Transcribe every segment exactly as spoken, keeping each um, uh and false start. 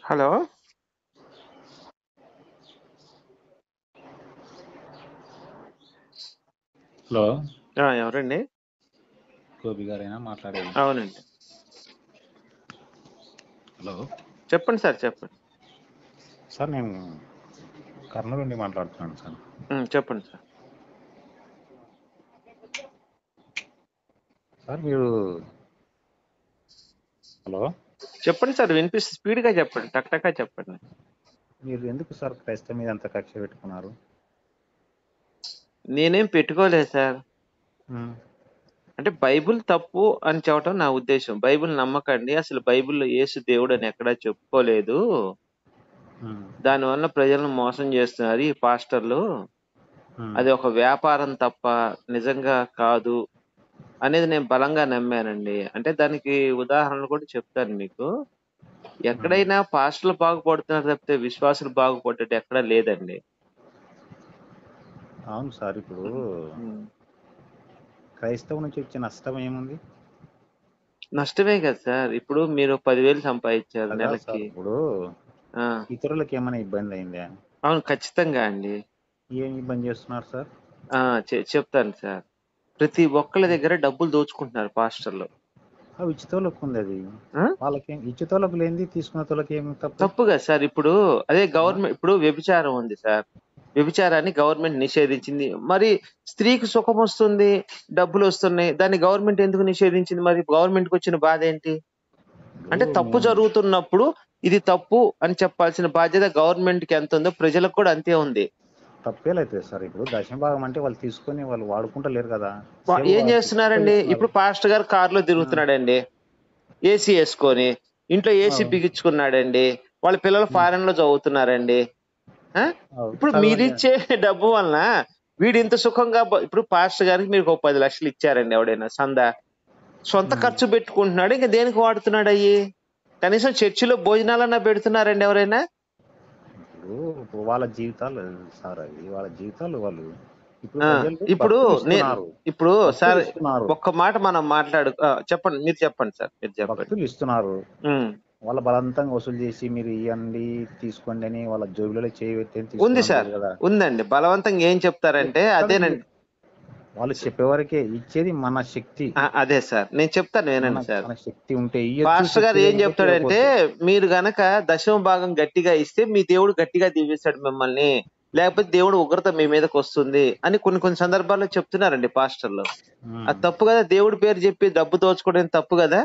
Hello hello ఆ, ఎవరండి? గోపి గారైనా మాట్లాడేది? అవునండి, హలో చెప్పండి సార్, చెప్పండి. సార్, నేను కర్నూలు నుండి మాట్లాడుతున్నాను సార్. ఉమ్, చెప్పండి సార్. సార్ మీరు హలో చెప్పండి సార్, వినిపిస్తుంది. స్పీడ్గా చెప్పండి, టక్ టక్గా చెప్పండి. మీరు ఎందుకు సార్ క్రైస్తవ మీద అంత కక్ష పెట్టుకున్నారు? నేనేం పెట్టుకోలేదు సార్. ఉమ్, అంటే బైబిల్ తప్పు అని చెప్పడం నా ఉద్దేశం. బైబిల్ నమ్మకండి, అసలు బైబిల్లో యేసు దేవుడు అని ఎక్కడా చెప్పుకోలేదు. ఉమ్, దానివల్ల ప్రజలను మోసం చేస్తున్నారు ఈ పాస్టర్లు. ఉమ్, అది ఒక వ్యాపారం తప్ప నిజంగా కాదు అనేది నేను బలంగా నమ్మానండి. అంటే దానికి ఉదాహరణలు కూడా చెప్తాను మీకు. ఉమ్. ఎక్కడైనా పాస్టర్లు బాగుపడుతున్నారు తప్పితే విశ్వాసులు బాగుపడ్డట్టు ఎక్కడా లేదండి. అవును సార్, ఇప్పుడు ఉమ్. క్రైస్తవం నుంచి వచ్చే నష్టం ఏముంది? నష్టమే కదా సార్. ఇప్పుడు మీరు పదివేలు సంపాదించారు అలా కాదు సార్, నెలకి. ఇప్పుడు ఆ ఇతరులకు ఏమైనా ఇబ్బంది అయిందా? అవును, ఖచ్చితంగా అండి. ఏం ఇబ్బంది చేస్తున్నారు సార్? ఆ చె- చెప్తాను సార్. ప్రతి ఒక్కళ్ళ దగ్గర డబ్బులు దోచుకుంటున్నారు పాస్టర్లు. ఆ ఇచ్చేతోళ్ళకు ఉంది అది. ఆ? వాళ్ళకేం ఇచ్చేతోళ్ళకు లేనిది తీసుకునే తోళ్ళకి ఏమి తప్పు? తప్పు కదా సార్. ఇప్పుడు అదే ఆ? గవర్నమెంట్, ఇప్పుడు వ్యభిచారం ఉంది సార్. వ్యభిచారాన్ని గవర్నమెంట్ నిషేధించింది. మరి స్త్రీకి సుఖం వస్తుంది, డబ్బులు వస్తున్నాయి, దాన్ని గవర్నమెంట్ ఎందుకు నిషేధించింది? మరి గవర్నమెంట్ కి వచ్చిన బాధ ఏంటి? అంటే ఇప్పుడు తప్పు మేము జరుగుతున్నప్పుడు ఇది తప్పు అని చెప్పాల్సిన బాధ్యత గవర్నమెంట్ కి ఎంత ఉందో ప్రజలకు కూడా అంతే ఉంది. తప్పేలైతే సార్, ఇప్పుడు దశమ భాగం అంటే వాళ్ళు తీసుకొని వాళ్ళు వాడుకుంటలేరు కదా, వా- సేవ ఏం చేస్తున్నారండి? చేస్తున్నారు. ఇప్పుడు పాస్టర్ గారు కారులో తిరుగుతున్నాడండి, ఏసీ వేసుకొని, ఇంట్లో ఏసీ బిగించుకున్నాడండి, వాళ్ళ పిల్లలు ఫారెన్ లో చదువుతున్నారండి. ఆ? ఇప్పుడు చదవండి. మీరిచ్చే డబ్బు వలన వీడు ఇంత సుఖంగా బ- ఇప్పుడు పాస్టర్ గారికి మీరు ఒక పది లక్షలు ఇచ్చారండి, ఎవడైనా సందా సొంత ఖర్చు పెట్టుకుంటున్నాడు, ఇంకా దేనికి వాడుతున్నాడు అయ్యి? కనీసం చర్చిలో భోజనాలన్నా పెడుతున్నారండి ఎవరైనా? ఇప్పుడు ఇప్పుడు వాళ్ళ జీవితాలు సార్, అవి వాళ్ళ జీవితాలు వాళ్ళు ఇప్పుడు ఆ ప్రజలు ఇప్పుడు భక్తులు నేను ఇస్తున్నారు, ఇప్పుడు భక్తులు సార్ ఇస్తున్నారు, ఒక్క మాట మనం మాట్లాడు ఆ, చెప్పండి, మీరు చెప్పండి సార్, మీరు చెప్పండి. భక్తులు ఇస్తున్నారు. ఉమ్. వాళ్ళ బలవంతంగా వసూలు చేసి మీరు ఇవ్వండి తీసుకోండి అని వాళ్ళ జోబులలో చేయి పెట్టి ఉంది తీసుకోవడం సార్, లేదు కదా. ఉందండి. బలవంతంగా ఏం చెప్తారంటే ఎక్కడ ఈ- అదేనండి. వాళ్ళు చెప్పేవరకే ఇచ్చేది మన శక్తి. ఆ, అదే సార్, నేను చెప్తాను మన వినండి సార్. మన శక్తి ఉంటే ఇయ్యొచ్చు, పాస్టర్ గారు శక్తి ఏం లేకపోతే చెప్తాడంటే, ఇవ్వకూడదు. మీరు గనక దశమ భాగం గట్టిగా ఇస్తే మీ దేవుడు గట్టిగా దీవిస్తాడు మిమ్మల్ని, లేకపోతే దేవుడు ఉగ్రత మీ మీదకి వస్తుంది అని కొన్ని కొన్ని సందర్భాల్లో చెప్తున్నారండి పాస్టర్లు. ఉమ్. అది తప్పు కదా? దేవుడి పేరు చెప్పి డబ్బు దోచుకోవడం తప్పు కదా?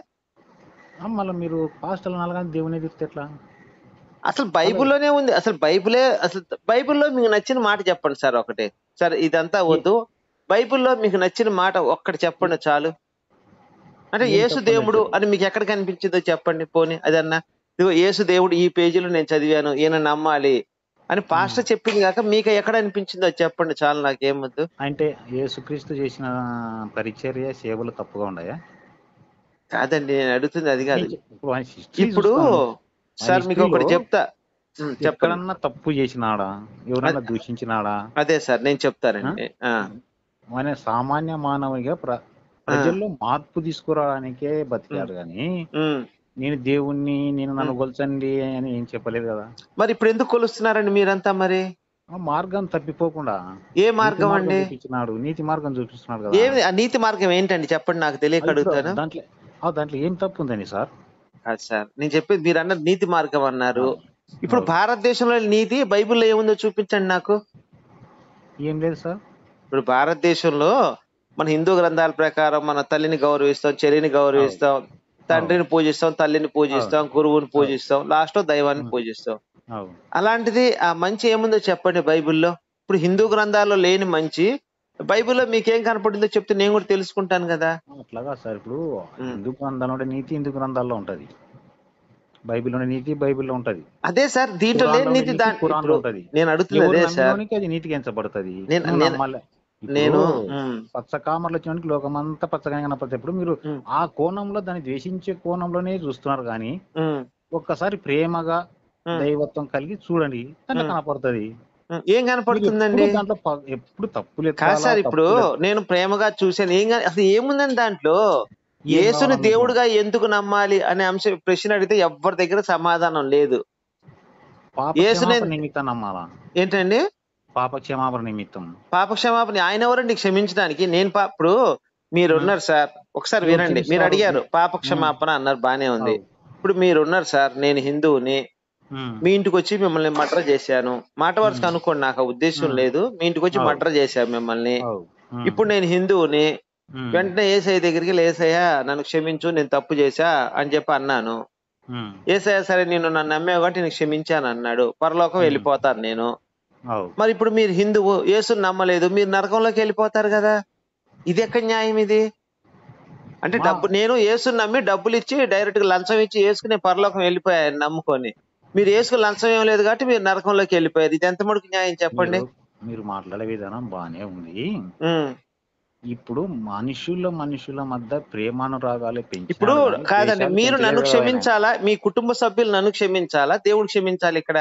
ఆ, మళ్ళీ మీరు పాస్టల్ నాలుగు దేవుని ఎదిరితే ఎట్లా? అసలు వాళ్ళ బైబిల్లోనే ఉంది. అసలు బైబిలే అసలు బైబిల్లో మీకు నచ్చిన మాట చెప్పండి సార్ ఒకటే. సార్ ఇదంతా ఏ- వద్దు, బైబిల్లో మీకు నచ్చిన మాట ఒక్కటి చెప్పండి చాలు. అంటే ఏం యేసు తప్పుందని దేవుడు చెప్పు. అని మీకు ఎక్కడ కనిపించిందో చెప్పండి పోనీ. అదన్నా ఇదిగో యేసు దేవుడు ఈ పేజీలో నేను చదివాను, ఈయన నమ్మాలి అని ఉమ్. పాస్టర్ చెప్పింది కాక మీకు ఎక్కడ అనిపించిందో చెప్పండి చాలు, నాకేమొద్దు. అంటే యేసుక్రీస్తు చేసిన పరిచర్య సేవలు తప్పుగా ఉన్నాయా? కాదండి, నేను అడుగుతుంది అది కాదు. నేను చెప్- ఇప్పుడు ఆయన హిస్టరీ ఇప్పుడు చూస్తాం. ఆయన సార్ మీకు హిస్టరీలో ఒకటి చెప్తా. ఉమ్, చెప్పండి. ఎక్కడన్నా తప్పు చేసినాడా? ఎవరన్నా అ- దూషించినాడా? అదే సార్ నేను ఆ? చెప్తానండి. ఆ ఆయన సామాన్య మానవుడిగా ప్ర ఆ, ప్రజల్లో మార్పు తీసుకురావడానికే ఉమ్, బతికాడు కానీ ఉమ్. నేను దేవుణ్ణి, నేను నన్ను ఉమ్. కొలచండి అని ఏం చెప్పలేదు కదా. మరి ఇప్పుడు ఎందుకు కొలుస్తున్నారండి మీరంతా మరి? ఆ మార్గం తప్పిపోకుండా ఏ నీతి మార్గం మార్గం అండి? చూపించినాడు, నీతి మార్గం చూపిస్తున్నాడు కదా. ఏమి ఆ నీతి మార్గం ఏంటండి చెప్పండి, నాకు తెలియక అది ఇప్పుడు అడుగుతాను. దాంట్లో ఆ దాంట్లో ఏం తప్పు ఉందండి సార్? కాదు సార్, నేను చెప్పేది మీరు అన్నది నీతి మార్గం అన్నారు. అవును. ఇప్పుడు అవును. భారతదేశంలో నీతి బైబిల్లో ఏముందో చూపించండి నాకు. ఏం లేదు సార్. ఇప్పుడు భారతదేశంలో మన హిందూ గ్రంథాల ప్రకారం మన తల్లిని గౌరవిస్తాం, చెల్లిని అవును. గౌరవిస్తాం, అవును. తండ్రిని పూజిస్తాం, తల్లిని పూజిస్తాం, అవును. గురువుని అవును. పూజిస్తాం, లాస్ట్ లో దైవాన్ని ఉమ్. పూజిస్తాం. అవును. అలాంటిది ఆ మంచి ఏముందో చెప్పండి బైబిల్లో. ఇప్పుడు హిందూ గ్రంథాల్లో లేని మంచి బైబిల్లో మీకేం కనపడిందో చెప్తే నేను కూడా తెలుసుకుంటాను కదా. అట్లాగా సార్, ఇప్పుడు ఉమ్. హిందూ గ్రంథాల్లో ఉండే నీతి హిందూ గ్రంథాల్లో ఉంటది, బైబిల్లో ఉండే నీతి బైబిల్లో ఉంటది, అదే సార్, దీంట్లో ఖురాన్లో లేని ఉండే నీతి నీతి దాని ఖురాన్లో ఇప్పుడు ఉంటది. నేను అడుగుతుంది ఎవరు అదే సార్. నమ్మినోనికి అది నీతికి ఎంచబడుతుంది. నేను నువ్వు నేను నమ్మాలి. ఇప్పుడు నేను ఉమ్, పచ్చ కామర్లు వచ్చినోనికి లోకమంతా పచ్చగా కనపడతాయి. ఇప్పుడు మీరు ఉమ్, ఆ కోణంలో దాన్ని ద్వేషించే కోణంలోనే చూస్తున్నారు కానీ ఉమ్, ఒక్కసారి ప్రేమగా ఉమ్, దైవత్వం కలిగి చూడండి, దాంట్లో ఉమ్, కనపడుతుంది. ఉమ్. ఏం మీరు ఎప్పుడు కనపడుతుందండి? దాంట్లో ప- ఎప్పుడు తప్పులు కాదు ఎత్తాలా సార్, ఇప్పుడు తప్పులు ఎత్- నేను ప్రేమగా చూశాను, ఏం కా- అసలు ఏముందని దాంట్లో? ఏం యేసుని కావాలా మీకు? దేవుడిగా ఎందుకు నమ్మాలి అనే అంశం ప్రశ్న అడిగితే ఎవ్వరి దగ్గర సమాధానం లేదు. పాప యేసు క్షమాపణ నేను నిమిత్తం నమ్మాలా? ఏంటండి పాప క్షమాపణ నిమిత్తం. పాప క్షమాపణ ఆయన ఎవరండి క్షమించడానికి? నేను పా ఇప్పుడు ఉమ్. మీరున్నారు సార్, ఒకసారి ఎవరు వినండి. మీరు క్షమిస్తారు? అడిగారు పాప ఉమ్. క్షమాపణ అన్నారు, బానే ఉంది. అవు. ఇప్పుడు మీరున్నారు సార్, నేను హిందువుని, ఉమ్. మీ ఇంటికి వచ్చి మిమ్మల్ని మర్డర్ చేశాను. మాట వరుసకు ఉమ్. అనుకోండి, నాకు ఆ ఉద్దేశం ఉమ్. లేదు. మీ ఇంటికి వచ్చి అవు. మర్డర్ చేశాను మిమ్మల్ని. అవు. ఉమ్. ఇప్పుడు నేను హిందువుని, ఉమ్. వెంటనే ఏసయ్య దగ్గరికి వెళ్ళి, ఏసయ్య నన్ను క్షమించు, నేను తప్పు చేశా అని చెప్పి అన్నాను. ఉమ్. ఏసయ్య సరే నేను నన్ను నమ్మావు కాబట్టి నేను క్షమించాను అన్నాడు. పరలోకం ఉమ్. వెళ్ళిపోతాను నేను. అవు. మరి ఇప్పుడు మీరు హిందువు, యేసుని నమ్మలేదు, మీరు నరకంలోకి వెళ్ళిపోతారు కదా. ఇది ఎక్కడ న్యాయం ఇది? అంటే మా డబ్బు, నేను యేసుని నమ్మి డబ్బులు ఇచ్చి డైరెక్ట్ గా లంచం ఇచ్చి యేసుకునే పరలోకం వెళ్ళిపోయాను నమ్ముకొని. మీరు యేసుకు లంచం ఏం లేదు కాబట్టి మీరు నరకంలోకి వెళ్ళిపోయారు. ఇది ఎంత మటుకు న్యాయం చెప్పండి? మీరు మీరు మాట్లాడే విధానం బానే ఉంది. ఉమ్. ఇప్పుడు మనుషుల మనుషుల మధ్య ప్రేమానురాగాలు ఇప్పుడు పెంచాలి కానీ కాదండి, ద్వేషాలు మీరు నన్ను పెంచలేదు కదా ఆయన. క్షమించాలా, మీ కుటుంబ సభ్యులు నన్ను క్షమించాలా, దేవుడు క్షమించాలి ఇక్కడ?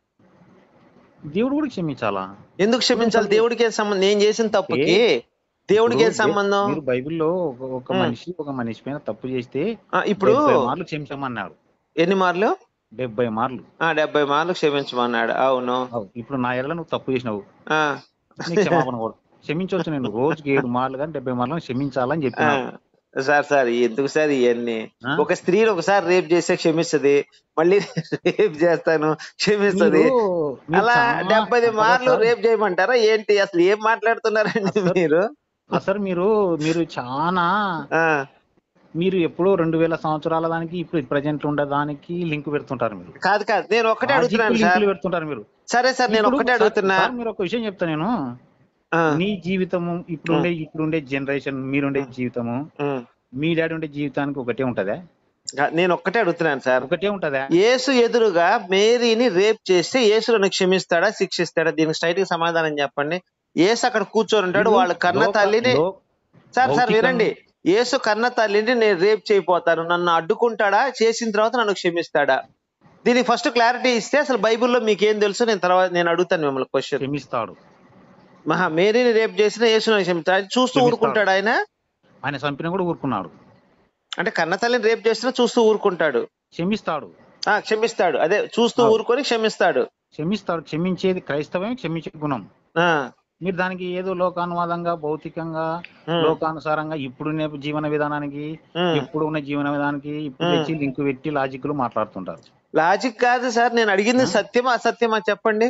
దేవుడు కూడా క్షమించాలా? ఎందుకు క్షమించాలి? దేవుడికి ఏం సంబంధం? నేను చేసిన ఓకే. తప్పుకి దేవుడికి ఇప్పుడు ఏం సంబంధం? మీరు బైబిల్లో ఒక ఒక ఉమ్. మనిషి ఒక మనిషి పైన తప్పు చేస్తే ఆ, ఇప్పుడు డెబ్బై మార్లు క్షమించమన్నాడు. ఎన్ని మార్లు? డెబ్బై మార్లు. ఆ డెబ్బై మార్లు క్షమించమన్నాడు. అవును. అవు. ఇప్పుడు నా ఎడల నువ్వు తప్పు చేసినావు, ఆ నీకు క్షమాపణ కూడా క్షమించవచ్చు. నేను రోజుకి ఏడు మార్లు కానీ డెబ్బై మార్లు క్షమించాలని ఆ, చెప్పినావు. సార్ సార్ ఎందుకు సార్ ఇవన్నీ? ఆ? ఒక స్త్రీని ఒకసారి రేప్ చేస్తే క్షమిస్తుంది, మళ్ళీ రేప్ చేస్తాను క్షమిస్తుంది. మీరు మీరు అలా చాలా డెబ్బై కదా మార్లు సార్. రేప్ చేయమంటారా ఏంటి? అసలు ఏం మాట్లాడుతున్నారండి అసలు మీరు? అసలు మీరు మీరు చాలా ఆ మీరు ఎప్పుడో రెండు వేల సంవత్సరాల దానికి ఇప్పుడు ప్రజెంట్ ఉండే దానికి లింక్ పెడుతుంటారు. మీరు కాదు కాదు, నేను ఒక్కటే లాజిక్ అడుగుతున్నాను సార్. లింకులు పెడుతుంటారు మీరు. సరే సార్, నేను ఇప్పుడు ఒక్కటే సార్ అడుగుతున్నా. సార్ మీరు ఒక విషయం చెప్తా నేను. ఆ, నీ జీవితము ఇప్పుడుండే ఇప్పుడుండే జనరేషన్, మీరుండే జీవితము, ఉమ్. మీ డాడీ ఉండే జీవితానికి ఒకటే ఉంటదా? కా- నేను ఒక్కటే అడుగుతున్నాను సార్. ఒకటే ఉంటదా? యేసు ఎదురుగా మేరీని రేప్ చేస్తే యేసు నన్ను క్షమిస్తాడా, శిక్షిస్తాడా? దీనికి స్ట్రైట్ గా సమాధానం చెప్పండి. యేసు అక్కడ కూర్చొని ఉంటాడు, మీరు వాళ్ళ కన్న లోక తల్లిని. లో- సార్ సార్ భౌతికం వినండి, యేసు కన్న తల్లిని నేను రేప్ చేయపోతాను, నన్ను అడ్డుకుంటాడా, చేసిన తర్వాత నన్ను క్షమిస్తాడా? దీనికి ఫస్ట్ క్లారిటీ ఇస్తే అసలు బైబిల్లో మీకేం తెలుసు నేను తర్వాత నేను అడుగుతాను మిమ్మల్ని క్వశ్చన్. క్షమిస్తాడు. మహా మేరీని రేప్ చేసిన యేసు నన్ను క్షమిస్తాడు, అది చూస్తూ క్షమిస్తాడు. ఊరుకుంటాడు ఆయన? ఆయన చంపిన కూడా ఊరుకున్నాడు. అంటే కన్న తల్లిని రేప్ చేసినా చూస్తూ ఊరుకుంటాడు? క్షమిస్తాడు. ఆ క్షమిస్తాడు, అదే చూస్తూ అవును. ఊరుకొని క్షమిస్తాడు. క్షమిస్తాడు. క్షమించేది క్రైస్తవమే, క్షమించే గుణం. ఆ మీరు దానికి ఏదో లోకానువాదంగా, భౌతికంగా, ఉమ్, లోకానుసారంగా ఇప్పుడున్న జీవన విధానానికి, ఉమ్, ఎప్పుడు ఉన్న జీవన విధానానికి ఇప్పుడు ఉమ్. తెచ్చి లింక్ పెట్టి లాజిక్లు మాట్లాడుతుంటారు. లాజిక్ కాదు సార్, నేను అడిగింది ఆ? సత్యమా అసత్యమా చెప్పండి.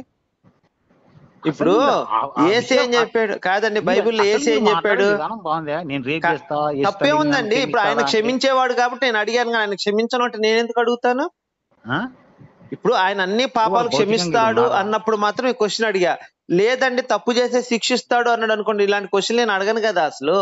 ఇప్పుడు అసలు ఆ- ఆ ఏసు విషయం ఏం చెప్పాడు? కాదండి, మీరు బైబిల్లో అసలు ఏసు మీరు ఏం మాట్లాడే చెప్పాడు? విధానం బాగుందా? నేను రేప్ కా- చేస్తా, యేసు తప్పే తల్లిని నన్ను ఉందండి. ఇప్పుడు ఆయన క్షమిస్తాడా అంటే క్షమించేవాడు కాబట్టి నేను అడిగాను, కానీ ఆయన క్షమించను అంటే నేను ఎందుకు అడుగుతాను? ఆ? ఇప్పుడు ఆయన అన్ని వాళ్ళు పాపాలు భౌతికంగా క్షమిస్తాడు ఉన్నారా? అన్నప్పుడు మాత్రం ఈ క్వశ్చన్ అడిగా. లేదండి తప్పు చేస్తే శిక్షిస్తాడు అన్నాడు అనుకోండి, ఇలాంటి క్వశ్చన్ నేను అడగను కదా అసలు.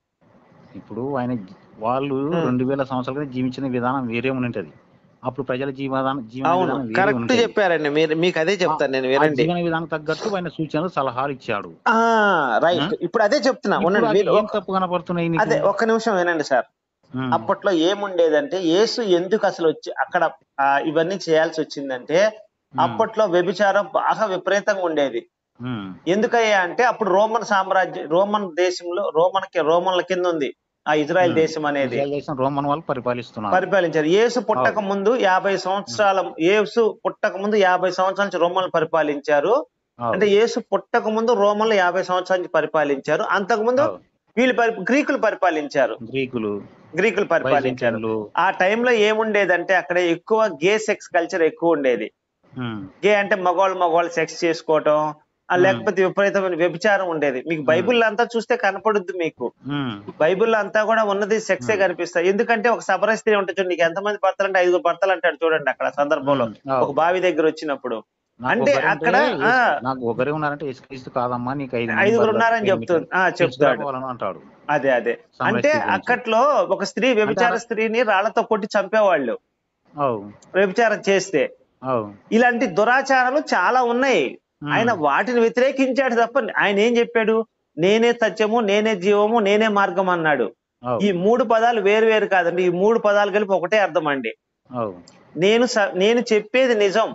ఇప్పుడు ఆయన వాళ్ళు ఉమ్. రెండు వేల సంవత్సరాల క్రితం జీవించిన విధానం వేరే ఉంటది. అప్పుడు ప్రజల జీవన జీవన అవును, విధానం వేరే కరెక్ట్ ఉంటది. చెప్పారండి మీరు. మీకు అదే ఆ చెప్తాను నేను, ఆ వినండి. జీవన విధానం తగ్గట్టు ఆయన సూచనలు, సలహాలు ఇచ్చాడు. ఆ ఆ? రైట్, ఇప్పుడు అదే చెప్తున్నా, ఇప్పుడు ఉండండి అది మీరు ఏం ఒక- తప్పు కనపడుతున్నాయి నీకు? అదే ఒక్క నిమిషం వినండి సార్. ఉమ్. అప్పట్లో ఏముండేదంటే యేసు ఎందుకు అసలు వచ్చి అక్కడ ఆ, ఇవన్నీ చేయాల్సి వచ్చిందంటే, ఉమ్. అప్పట్లో వ్యభిచారం బాగా విపరీతంగా ఉండేది. ఉమ్. ఎందుకయ్యా అంటే అప్పుడు రోమన్ సామ్రాజ్యం, రోమన్ దేశంలో రోమన్ రోమన్ల కింద ఉంది ఆ ఇజ్రాయెల్ ఉమ్. దేశం అనేది. ఇజ్రాయెల్ దేశం రోమన్ వాళ్ళు పరిపాలిస్తున్నారు. పరిపాలించారు. యేసు పుట్టక అవును. ముందు యాభై ఉమ్. సంవత్సరాల యేసు పుట్టక ముందు యాభై సంవత్సరాల నుంచి రోమన్లు పరిపాలించారు. అంటే అవును. యేసు పుట్టక ముందు రోమన్లు యాభై సంవత్సరాల నుంచి పరిపాలించారు. అంతకు ముందు అవును. వీళ్ళు పరి గ్రీకులు పరిపాలించారు. గ్రీకులు, గ్రీకులు పరిపాలించారు. బైజంటిన్లు. ఆ టైంలో ఏముండేదంటే అక్కడ ఎక్కువ గే సెక్స్ కల్చర్ ఎక్కువ ఉండేది. ఉమ్. గే అంటే మగవాళ్ళు మగవాళ్ళు సెక్స్ చేసుకోవటం, ఆ ఉమ్. లేకపోతే విపరీతమైన వ్యభిచారం ఉండేది. మీకు ఉమ్. బైబిల్ అంతా చూస్తే కనపడుద్ది. మీకు ఉమ్. బైబిల్లో అంతా కూడా ఉన్నది సెక్సే ఉమ్. కనిపిస్తాయి. ఎందుకంటే ఒక సబర స్త్రీ ఉంటుంది చూడండి, నీకు ఎంతమంది భర్తలు అంటే ఐదుగురు భర్తలు అంటాడు చూడండి అక్కడ సందర్భంలో, ఉమ్. ఒక అవును. బావి దగ్గర వచ్చినప్పుడు. నాకు అంటే ఒకరంటే అక్కడ ఆ యేసు- నాకు ఒకరే ఉన్నారంటే యేసుక్రీస్తు కాదమ్మా, నీకు ఐదు మంది ఐదుగురు భర్తలు ఉన్నారని చెప్తుంది, ఆ చెప్తాడు. తీసుకురావాలని అంటాడు అదే అదే సమరయ అంటే స్త్రీ గురించి. అక్కట్లో ఒక స్త్రీ వ్యభిచార అంటారా? స్త్రీని రాళ్లతో కొట్టి చంపేవాళ్ళు అవు వ్యభిచారం చేస్తే. అవు ఇలాంటి దురాచారాలు చాలా ఉన్నాయి. ఉమ్. ఆయన వాటిని వ్యతిరేకించాడు తప్ప ఆయన ఏం చెప్పాడు? నేనే సత్యము, నేనే జీవము, నేనే మార్గం అన్నాడు. అవు ఈ మూడు పదాలు వేరు వేరు కాదండి, ఈ మూడు పదాలు కలిపి ఒకటే అర్థం అండి. అవు నేను స- నేను చెప్పేది నిజం,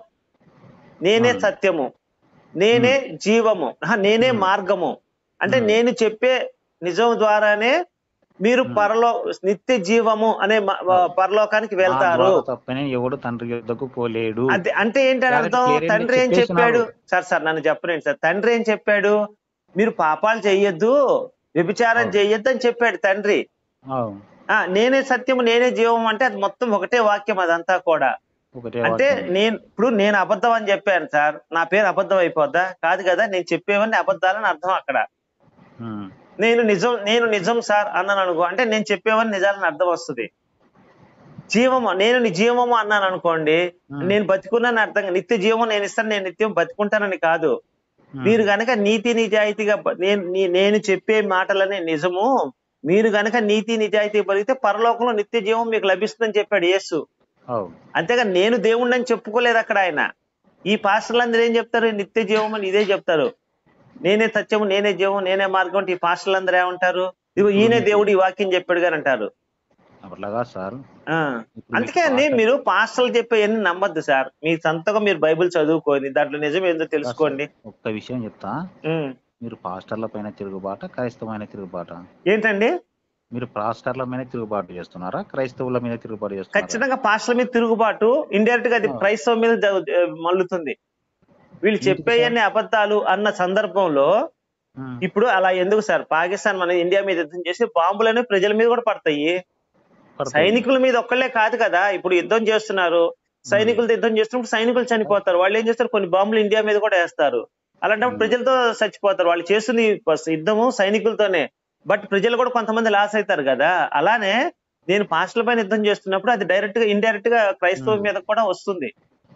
నేనే ఉమ్. సత్యము, నేనే జీవము, ఆహా, నేనే ఉమ్. మార్గము. అంటే ఉమ్. నేను చెప్పే నిజం ద్వారానే మీరు ఉమ్. పరలో నిత్య జీవము అనే మ- అవును. పరలోకానికి నా వెళ్తారు. ద్వారా తప్పని ఎవడు తండ్రి యొద్దకు పోలేడు. అదే అంటే ఏంటని క్లారిటీ అర్థం? క్లియర్ తండ్రి ఏం చెప్పేస్తున్నారు. చెప్పాడు సార్? సార్ నన్ను చెప్పలేండి సార్. తండ్రి ఏం చెప్పాడు? మీరు పాపాలు చెయ్యొద్దు, వ్యభిచారం అవును చెయ్యొద్దు అని చెప్పాడు తండ్రి. అవును ఆ నేనే సత్యము నేనే జీవం అంటే అది మొత్తం ఒకటే వాక్యం అదంతా కూడా. ఒకటే అంటే వాక్యం. నేను ఇప్పుడు నేను అబద్ధం అని చెప్పాను సార్, నా పేరు అబద్ధం అయిపోద్దా? కాదు కదా, నేను చెప్పేవన్నీ అబద్ధాలని అర్థం అక్కడ. ఉమ్. నేను నిజం నేను నిజం సార్ అన్నాను అనుకో, అంటే నేను చెప్పేవన్నీ నిజాలని అర్థం వస్తుంది. జీవము నేను నీ జీవము అన్నాను అనుకోండి, ఉమ్. నేను బతికున్నాను అర్థం. నిత్య జీవం నేను ఇస్తాను, నేను నిత్యం బతుకుంటానని కాదు. ఉమ్. మీరు గనక నీతి నిజాయితీగా బ- నేను నీ- నేను చెప్పే మాటలనే నిజము, మీరు గనక నీతి నిజాయితీ బతికితే పరలోకంలో నిత్య జీవం మీకు లభిస్తుందని చెప్పాడు యేసు. అవును అంతేగా నేను దేవుణ్ణి అని చెప్పుకోలేదు అక్కడ ఆయన. ఈ పాస్టర్లందరూ ఏం చెప్తారు? నిత్య జీవం అని ఇదే చెప్తారు. నేనే సత్యము నేనే జీవం నేనే మార్గం అంటే ఈ పాస్టర్లందరూ ఏమంటారు? ఇదిగో ఇప్పుడు ఈయనే మీకు దేవుడు ఈ వాక్యం చెప్పాడు గాని అంటారు. అట్లాగా సార్. ఆ ఇప్పుడు మీకు అందుకే అండి, పాస్టర్ మీరు పాస్టర్లు చెప్పేవన్నీ నమ్మద్దు సార్. మీ సొంతగా మీరు బైబిల్ చదువుకొని దాంట్లో నిజం ఏందో కాదు సార్, తెలుసుకోండి. ఒక్క విషయం చెప్తా. ఉమ్. మీరు పాస్టర్ల పైన తిరుగుబాట, క్రైస్తవమైన తిరుగుబాట? ఏంటండి? మీరు పాస్టర్ల మీద తిరుగుబాటు చేస్తున్నారా, క్రైస్తవుల మీద తిరుగుబాటు చేస్తున్నారా? ఖచ్చితంగా పాస్టర్ల మీద తిరుగుబాటు ఇండైరెక్ట్ గా అది ఆ. క్రైస్తవం మీద జ- మల్లుతుంది. వీళ్ళు ఎందుకు సార్? చెప్పేయన్ని అబద్ధాలు అన్న సందర్భంలో ఉమ్. ఇప్పుడు అలా ఎందుకు సార్? పాకిస్తాన్ మన ఇండియా మీద యుద్ధం చేసి బాంబులనే ప్రజల మీద కూడా పడతాయి. పడతాయి. సైనికుల మీద ఒక్కళ్ళే కాదు కదా. ఇప్పుడు యుద్ధం చేస్తున్నారు, సైనికులతో యుద్ధం చేస్తున్నప్పుడు సైనికులు చనిపోతారు. వాళ్ళు ఏం చేస్తారు? కొన్ని బాంబులు ఇండియా మీద కూడా వేస్తారు. అలాంటప్పుడు ఉమ్. ప్రజలతో చచ్చిపోతారు. వాళ్ళు చేస్తుంది ఫస్ట్ యుద్ధము సైనికులతోనే, బట్ ప్రజలు కూడా కొంతమంది లాస్ అవుతారు కదా. అలానే నేను పాస్టర్ల పైన యుద్ధం చేస్తున్నప్పుడు అది డైరెక్ట్ గా ఇండైరెక్ట్ గా క్రైస్తవం ఉమ్. మీద కూడా వస్తుంది.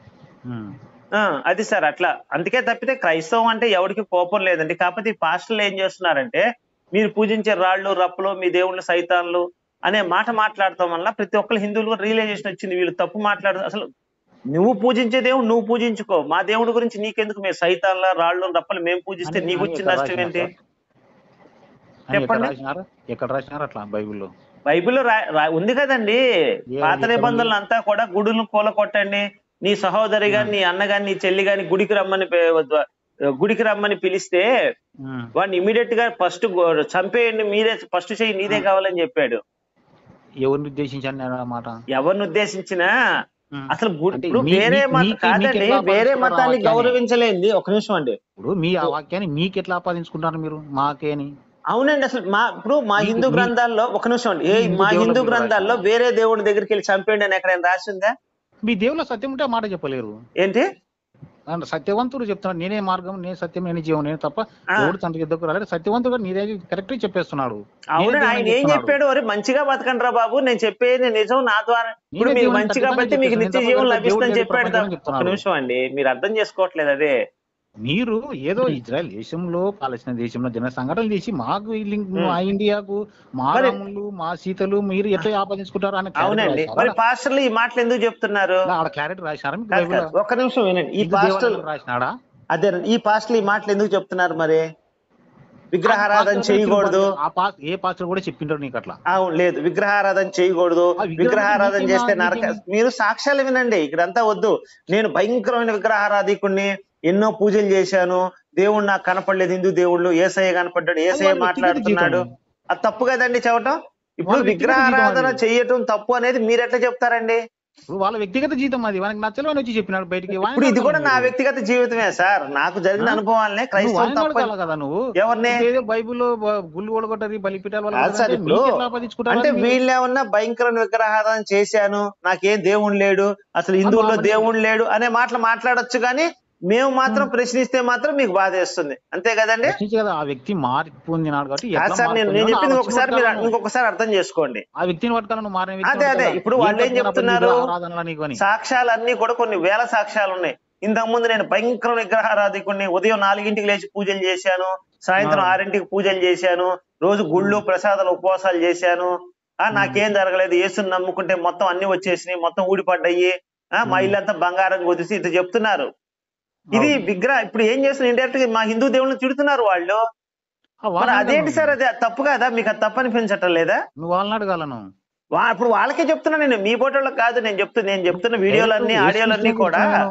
ఉమ్. ఆ అది సార్ అట్లా. అందుకే తప్పితే క్రైస్తవం అంటే ఎవరికి కోపం లేదండి. కాకపోతే ఈ పాస్టర్లు ఏం చేస్తున్నారంటే, మీరు పూజించే రాళ్ళు రప్పలు మీ దేవుళ్ళు సైతాన్లు అనే మాట మాట్లాడటం వల్ల ప్రతి ఒక్కరు హిందువులు కూడా రియలైజేషన్ వచ్చింది. వీళ్ళు తప్పు మాట్లాడదు. అసలు నువ్వు పూజించే దేవుడు నువ్వు పూజించుకో, మా దేవుడి గురించి నీకెందుకు? మేము సైతాన్ల రాళ్ళు రప్పలు మేము పూజిస్తే అని నీకు అని వచ్చిన ఎక్కడ నష్టం రాసినారు ఏంటి? సార్? అని ఎక్కడ చెప్పండి. రాసినారు? ఎక్కడ రాసినారు అట్లా బైబిల్లో? బైబిల్లో రా రా- ఉంది కదండి. ఏ పాత ఎక్కడ ఉంది? నిబంధనలు అంతా కూడా గుడులను కూల కొట్టండి, నీ సహోదరి గాని ఉమ్. నీ అన్న గాని నీ చెల్లి గాని గుడికి రమ్మని పే- గుడికి రమ్మని పిలిస్తే ఉమ్. వాడిని ఇమీడియట్ గా ఫస్ట్ చంపేయండి, మీరే ఫస్ట్ చెయ్యి నీదే ఉమ్. కావాలని చెప్పాడు. ఎవరిని ఉద్దేశించాను నేను ఆ మాట? ఎవరిని ఉద్దేశించినా ఉమ్. అసలు గు- అంటే ఇప్పుడు మీ వేరే మీ- మత మీకే- మీకు కాదండి, ఎట్లా వేరే ఆపాదించుకున్నారు ఆ మతాన్ని వాక్యాన్ని? గౌరవించలేంది. ఒక నిమిషం అండి. ఇప్పుడు మీ ఆ వాక్యాన్ని మీకు ఎట్లా ఆపాదించుకుంటారు మీరు? మాకే అని అవునండి. అసలు మా ఇప్పుడు మా మీకు హిందూ మీ గ్రంథాల్లో ఒక నిమిషం అండి, ఏ మీ హిందూ మా దేవుళ్ళ హిందూ పేరు గ్రంథాల్లో రాసినారా? వేరే దేవుడి దగ్గరికి వెళ్ళి చంపేయండి అని ఎక్కడైనా రాసిందా? మీ దేవుళ్ళ సత్యం ఉంటే ఆ మాట చెప్పలేరు. ఏంటి? అంటే సత్యవంతుడు చెప్తున్నాడు, నేనే మార్గం నేను సత్యం నేను జీవం నేను తప్ప ఆ ఎవడు తండ్రి యుద్ధకు రాలేదు. సత్యవంతుడు నీదే కరెక్ట్ చెప్పేస్తున్నాడు. నేనే అవునండి. దేవుని ఆయన అని ఏం చెప్తున్నాడు. చెప్పాడు? అరే మంచిగా బతకండి రా బాబు, నేను చెప్పేది నిజం నా ద్వారా. ఇప్పుడు నేనే మీరు దేవుని మంచిగా ఖచ్చితంగా బట్టి మీకు చెప్పేస్తాను. నేను నిత్య తప్ప జీవం వేరే దేవుడు లభిస్తుందని లేడు చెప్పాడు. ప్రపంచంలో ఒక చెప్తున్నాడు. నిమిషం అండి, మీరు అర్థం చేసుకోవట్లేదు. అదే మీరు ఏదో ఇజ్రాయెల్ దేశంలో పాలస్తీనా దేశంలో జన సంఘటనలు చేసి మాకు ఈ లింక్ ఉమ్. మా ఇండియాకు మా మరి రాములు మా సీతలు మీరు ఎట్లా ఆపాదించుకుంటారు అని క్లారిటీ అవునండి, రాశారా? మరి పాస్టర్లు ఈ మాటలు ఎందుకు చెప్తున్నారు? ఇలా ఆడ క్లారిటీ రాశారా మీకు కాదు బైబిల్? కాదు, ఒక్క నిమిషం వినండి. ఈ హిందూ పాస్టర్లు దేవాలయంలో రాసినాడా? అదే ఈ పాస్టర్లు ఈ మాటలు ఎందుకు చెప్తున్నారు మరి? అది విగ్రహారాధన పాస్టర్ చేయకూడదు. ఆ పాస్ ఏ పాస్టర్ కూడా చెప్పింటారు నీకు అట్లా. అవును, లేదు విగ్రహారాధన చేయకూడదు, ఆ విగ్రహం విగ్రహారాధన నీకేం చేస్తే నీకేం నరక. మీరు సాక్ష్యాలు వినండి, ఇక్కడంతా వద్దు. నేను భయంకరమైన విగ్రహారాధికుణ్ణి, ఎన్నో పూజలు చేశాను, దేవుడు నాకు కనపడలేదు. హిందూ దేవుళ్ళు ఏసయ్య కనపడ్డాడు, అది ఏసయ్య వాళ్ళ వ్యక్తిగత మాట్లాడుతున్నాడు. జీవితం. అది తప్పు కదండి చెప్పటం. ఇప్పుడు వాళ్ళ వ్యక్తిగత జీవితం విగ్రహారాధన అది. చెయ్యటం తప్పు అనేది మీరు ఎట్లా చెప్తారండి? ఇప్పుడు వాళ్ళ వ్యక్తిగత జీవితం అది. వానికి నచ్చలు అని వచ్చి చెప్పినాడు బయటికి. ఇప్పుడు ఇది కూడా నా వ్యక్తిగత జీవితమే సార్. నాకు జరిగిన అనుభవాలనే నువ్వు క్రైస్తవం ఆయన తప్ప అడగాల కదా నువ్వు. ఎవరిని ఇప్పుడు ఏదో బైబిల్లో బ- గుళ్ళు కొడగొట్టరు బలిపీఠాలు వాళ్ళు కాదు సార్. కొడగొట్టరు, ఇప్పుడు మీకు ఎట్లా ఆపాదించుకుంటారు అంటే అది మీరు? వీళ్ళేమన్నా భయంకరమైన విగ్రహారాధన చేశాను, నాకేం దేవుడు లేడు, అసలు అది హిందువుల్లో వాళ్ళని దేవుడు లేడు అనే మాటలు మాట్లాడొచ్చు, కానీ మేము మాత్రం ప్రశ్నిస్తే మాత్రం మీకు బాధేస్తుంది. అంతే కదండి? ప్రశ్నించే కదా ఆ వ్యక్తి మార్పు పొందినాడు కాబట్టి కాదు ఎట్లా సార్, నేను మార్పు నేను పొందినాడో ఆ చెప్పింది వ్యక్తిని ఒకసారి మీరు పట్టుకోవాలను. ఇంకొకసారి అర్థం చేసుకోండి. ఆ వ్యక్తిని పట్టుకోవాలను మారిన అదే వ్యక్తిని అదే పట్టుకోవాలా. ఇప్పుడు ఏం వాళ్ళు ఏం తప్పు కనపడింది చెప్తున్నారు? విగ్రహారాధనలో నీకు అని. సాక్ష్యాలన్నీ కూడా కొన్ని వేల సాక్ష్యాలు ఉన్నాయి. ఇంతకు ముందు నేను భయంకర విగ్రహారాధికుడిని, ఉదయం నాలుగింటికి లేచి పూజలు చేశాను, సాయంత్రం ఆ. ఆరింటికి పూజలు చేశాను, రోజు గుళ్ళు ప్రసాదాలు ఉపవాసాలు చేశాను, ఆ నాకేం జరగలేదు, యేసుని నమ్ముకుంటే మొత్తం అన్ని వచ్చేసినాయి, మొత్తం ఊడిపడ్డాయి, ఆ మా ఇల్లంతా బంగారం కొద్దిసి ఇంత చెప్తున్నారు. ఇది అవును. విగ్రహ ఇప్పుడు ఏం చేస్తున్నారు? ఇండైరెక్ట్ గా మా హిందూ దేవుళ్ళని తిడుతున్నారు వాళ్ళు. ఆ మరి వాళ్ళని అదేంటి అడగాలను. సార్? అది తప్పు కదా? మీకు అది తప్పు అనిపించటం లేదా? నువ్వు వాళ్ళని అడగాలను. వా- ఇప్పుడు వాళ్ళకే చెప్తున్నా నేను, మీ బోటోళ్ళకి కాదు నేను చెప్తున్నా. నేను చెప్తున్న వీడియోలన్నీ డైరెక్ట్ ఆడియోలన్నీ యేసుక్రీస్తునే కూడా చెప్తున్నా నేను.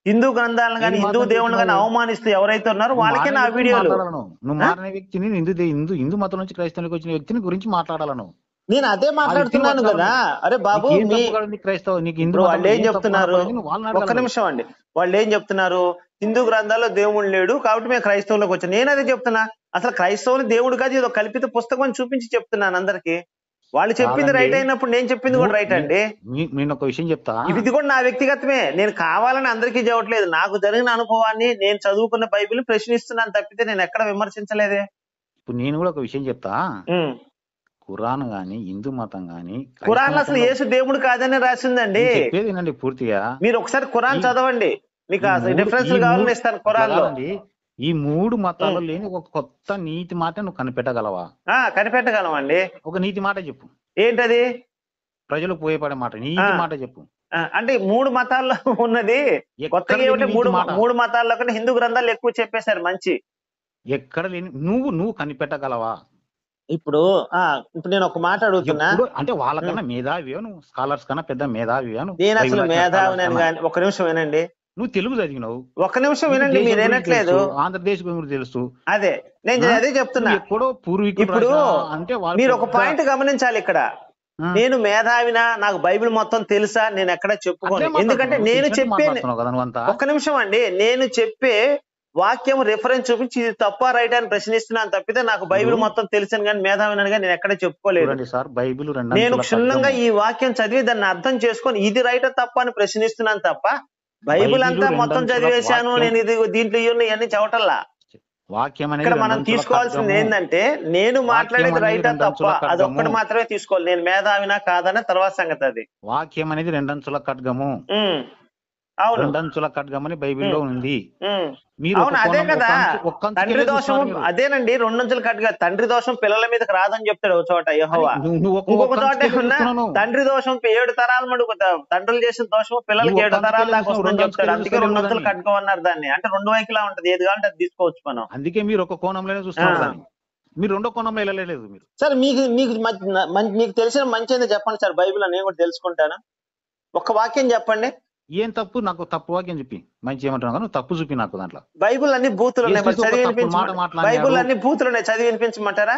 హిందూ గ్రంథాలను ఏది కానీ హిందూ మాత్రం దేవుళ్ళని కానీ చేస్తున్నావు? అవమానిస్తూ ఎవరైతే ఉన్నారో నువ్వు వాళ్ళకే మారిన నా వ్యక్తిని వీడియోలు. మాట్లాడాలను. నువ్వు ఆ? మారిన వ్యక్తిని హిందూ దే- హిందూ హిందూ మతం నుంచి క్రైస్తవునికి వచ్చిన వ్యక్తిని గురించి మాట్లాడాలను. నేను అదే ఆ వ్యక్తిని మాట్లాడుతున్నాను కదా. పట్టుకోవాలను. అరే బాబు, నీకు ఏం మీ తప్పు కలదు క్రైస్తవ, నీకు హిందూ ఇప్పుడు వాళ్ళు మతంలో ఏం ఏం తప్పు చెప్తున్నారు, కనపడలేదు, నువ్వు వాళ్ళని ఒక్క అడగలవు. నిమిషం అండి, వాళ్ళు ఏం చెప్తున్నారు, హిందూ గ్రంథాల్లో దేవుడు లేడు కాబట్టి మేము క్రైస్తవులకు వచ్చాం. నేను అదే చెప్తున్నా, అసలు క్రైస్తవుని దేవుడు కాదు, ఇది ఒక కల్పిత పుస్తకం అని చూపించి చెప్తున్నాను అందరికి. వాళ్ళు చెప్పింది కాదండి, రైట్ అయినప్పుడు నేను చెప్పింది కూడా నువ్వు రైట్ నీ- అండి. నీ- నేను ఒక విషయం చెప్తా. ఇది కూడా నా వ్యక్తిగతమే, నేను కావాలని అందరికీ చెప్పట్లేదు. నాకు జరిగిన అనుభవాన్ని, నేను చదువుకున్న బైబిల్ ప్రశ్నిస్తున్నాను తప్పితే నేను ఎక్కడ విమర్శించలేదే. ఇప్పుడు నేను కూడా ఒక విషయం చెప్తా. ఉమ్. ఖురాన్ గాని హిందూ మతం గాని క్రైస్తవ ఖురాన్ అసలు మతంలో- యేసు దేవుడు కాదని రాసిందండి. నేను చెప్పేది వినండి పూర్తిగా. మీరు ఒకసారి ఖురాన్ ఈ- చదవండి, మీకు ఈ అసలు మూడు- డిఫరెన్స్ ఈ కావాలని మూడు- ఇస్తాను అట్లా ఖురాన్ లో. కాదండి, ఈ మూడు మతాల్లో లేని ఒక కొత్త నీతి మాట నువ్వు కనిపెట్టగలవా? ఆ కనిపెట్టగలం అండి. ఒక నీతి మాట చెప్పు, ఏంటది? ప్రజలు పోయేపడే మాట, నీతి ఆ. మాట చెప్పు. ఆ, అంటే ఈ మూడు మతాల్లో ఉన్నది ఎక్కడ కొత్తగా లేని ఏమిటి, నీతి మూడు మాట. మూడు మతాల్లో కన్నా హిందూ గ్రంథాలు ఎక్కువ చెప్పేశారు మంచి. ఎక్కడ లేని నువ్వు నువ్వు కనిపెట్టగలవా? ఇప్పుడు ఆ ఇప్పుడు నేను ఒక మాట అడుగుతున్నా, ఎప్పుడు అంటే వాళ్ళకన్నా మేధావియో నువ్వు, స్కాలర్స్ కన్నా పెద్ద మేధావియో నువ్వు, నేను అసలు బైబిల్ రాసిన మేధావిని scholars కన్నా. కానీ, ఒక్క నిమిషం వినండి, నువ్వు తెలుగు చదివినావు, ఒక్క నిమిషం నీకు వినండి, దేశం మీరు గురించి వినట్లేదు. తెలుసు, ఆంధ్రదేశ్ గురించి తెలుసు. అదే నేను ఆ? అదే చెప్తున్నా. నువ్వు ఎక్కడో పూర్వీకులు ఇప్పుడు రాసిన అంటే వాళ్ళు మీరు ఒక పెద్ద- పాయింట్ గమనించాలి ఇక్కడ. ఆ. నేను మేధావినా, నాకు బైబిల్ మొత్తం తెలుసా, నేను ఎక్కడ అట్లే చెప్పుకోను. మాట్లాడుతున్నావు, ఎందుకంటే నువ్వు నేను తెలిసినట్టు చెప్పే మాట్లాడుతున్నావు కదా నువ్వంతా. ఒక్క నిమిషం అండి, నేను చెప్పే వాక్యం రిఫరెన్స్ చూపించి ఇది తప్ప రైట్ అని ప్రశ్నిస్తున్నాను తప్పితే నాకు బైబిల్ ఇప్పుడు- మొత్తం తెలుసని కానీ మేధావిని కానీ నేను ఎక్కడ చెప్పుకోలేదు. చూడండి సార్, బైబిల్ రెండు నేను అంచుల క్షుణ్ణంగా ఖడ్గము. ఈ వాక్యం చదివి దాన్ని అర్థం చేసుకొని ఇది రైట్ తప్ప అని ప్రశ్నిస్తున్నాను తప్ప బైబిల్ బైబిలు అంతా మొత్తం రెండంచుల చదివేశాను, వాక్యం. నేను ఇది దీంట్లో ఇవన్నీ ఇవన్నీ చదవటల్లా. వాక్యం అనేది ఇక్కడ మనం రెండంచుల తీసుకోవాల్సింది ఖడ్గము. ఏంటంటే నేను మాట్లాడేది అనేది రైటా రెండంచుల తప్ప అది ఒక్కటి ఖడ్గము. మాత్రమే తీసుకోవాలి. నేను మేధావినా కాదనే తర్వాత సంగతి అది. వాక్యం అనేది రెండంచుల ఖడ్గము. ఉమ్, అవును. రెండంచుల ఖడ్గమని బైబిల్లో ఉంది. ఉమ్. మీరు అవును, ఒక అదే కోణం- కదా, ఒక అంచు- ఒక అంచుకి తండ్రి వెళ్ళి దోషం చూస్తున్నారు మీరు. అదేనండి, రెండొంతులు కట్టుగా తండ్రి దోషం పిల్లల మీదకి రాదని చెప్తాడు ఒక చోట యెహోవా. నువ్వు- నువ్వు ఒక- ఇంకొక ఒక చోట అంచుకి వెళ్ళి ఏమన్నా చూస్తున్నావు. తండ్రి దోషం ఏడు తరాల మడుగు తండ్రులు చేసిన దోషం పిల్లలకి నువ్వు ఏడు ఒక తరాల అంచుకి దాకా వెళ్ళి వస్తుందని రెండు చెప్తాడు. అంచుకి అందుకే వెళ్ళి రెండొంతులు దాన్ని. కట్టుకోమన్నారు దాన్ని. అంటే రెండు వైపులా ఉంటది, ఏది కావాలంటే అది తీసుకోవచ్చు మనం. అందుకే మీరు ఒక కోణంలోనే చూస్తున్నారు ఆ. దాన్ని. మీరు రెండో కోణంలో వెళ్ళలేదు మీరు. సార్ మీకు మీకు మ- మ- మీకు తెలిసిన మంచి ఏందో చెప్పండి సార్, బైబిల్ నేను కూడా తెలుసుకుంటాను. ఒక్క వాక్యం చెప్పండి. ఏం తప్పు, నాకు తప్పు వాక్యం చెప్పి మంచి ఏమంటున్నావు కానీ నువ్వు తప్పు చూపి నాకు దాంట్లో. బైబిల్ అన్ని బూతులు ఉన్నాయి, మరి యేసు ఒక చదివి తప్పుడు మాట వినిపించమంటారా? మాట్లాడినారు. బైబిల్ అన్ని బూతులు ఉన్నాయి, చదివి వినిపించమంటారా?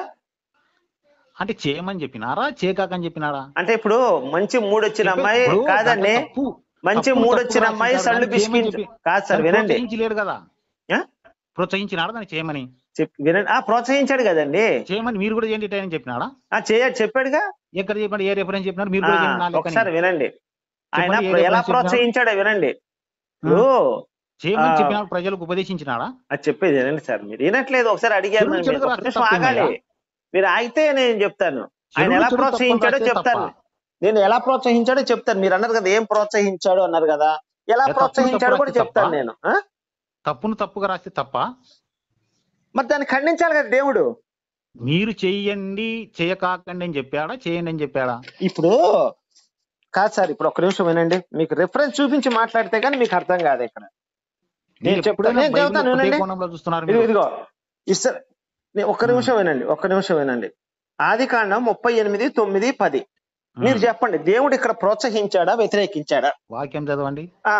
అంటే చేయమని చెప్పినారా, చేయకాకని చెప్పినారా? అంటే ఇప్పుడు మంచి మూడు వచ్చిన అమ్మాయి ఇప్పుడు కాదండి, దాంట్లో తప్పు, మంచి తప్పును మూడు తప్పు వచ్చిన అమ్మాయి రాసింటారు, సళ్ళు దాన్ని చేయమని పిసికించు చెప్పి- కాదు సార్, దాన్ని వినండి. ప్రోత్సహించలేడు కదా, ఆ? ప్రోత్సహించినాడా దాన్ని చేయమని? చెప్- వినండి. ఆ ప్రోత్సహించాడు కదండి. చేయమని మీరు కూడా చేయండి అని చెప్పినాడా? ఆ చేయాడు చెప్పాడుగా. ఎక్కడ చెప్పండి, ఏ రెఫరెన్స్ చెప్పినారు మీరు ఆ, కూడా చేయండి నా లెక్కని. ఒకసారి వినండి. ఆయన చెప్పండి, ఏ ప్ర- ఎలా reference చెప్పినారు? ప్రోత్సహించాడో వినండి. ఇప్పుడు చేయమని ఆ. చెప్పినాడు, ప్రజలకు ఉపదేశించినాడా? అది చెప్పేది వినండి సార్, మీరు వినట్లేదు. ఒకసారి అడిగారు చెడు నన్ను, చెడుగా ఒక రాస్తే నిమిషం ఆగాలి. తప్పేమయ్యా? మీరు ఆగితే నేను చెప్తాను ఆయన చెడు ఎలా చెడు ప్రోత్సహించాడో తప్పులు రాస్తే చెప్తాను. తప్ప. నేను ఎలా ప్రోత్సహించాడో చెప్తాను. మీరు అన్నారు కదా ఏం ప్రోత్సహించాడు అన్నారు కదా, ఎలా ఏ తప్పును ప్రోత్సహించాడో తప్పు కూడా రాస్తే చెప్తాను తప్ప? నేను. ఆ? తప్పును తప్పుగా రాస్తే తప్ప. మరి దాన్ని ఖండించాలి కదా దేవుడు. మీరు చెయ్యండి చేయకాకండి అని చెప్పాడా, చేయండి అని చెప్పాడా? ఇప్పుడు కాదు సార్, ఇప్పుడు ఒక్క నిమిషం వినండి, మీకు రిఫరెన్స్ చూపించి మాట్లాడితే కానీ మీకు అర్థం కాదు. ఇక్కడ నేను మీరు చెప్తాను, ఎప్పుడైనా నేను బైబిల్ చెప్తాను ఒకటే వినండి. కోణంలో చూస్తున్నారు ఇదిగో మీరు. ఇదిగో ఇస్తారు. నేను ఒక్క నిమిషం వినండి, ఒక్క నిమిషం వినండి. ఆది కాండం ముప్పై ఎనిమిది తొమ్మిది పది మీరు చెప్పండి, దేవుడు ఇక్కడ ప్రోత్సహించాడా వ్యతిరేకించాడా? వాక్యం చదవండి. ఆ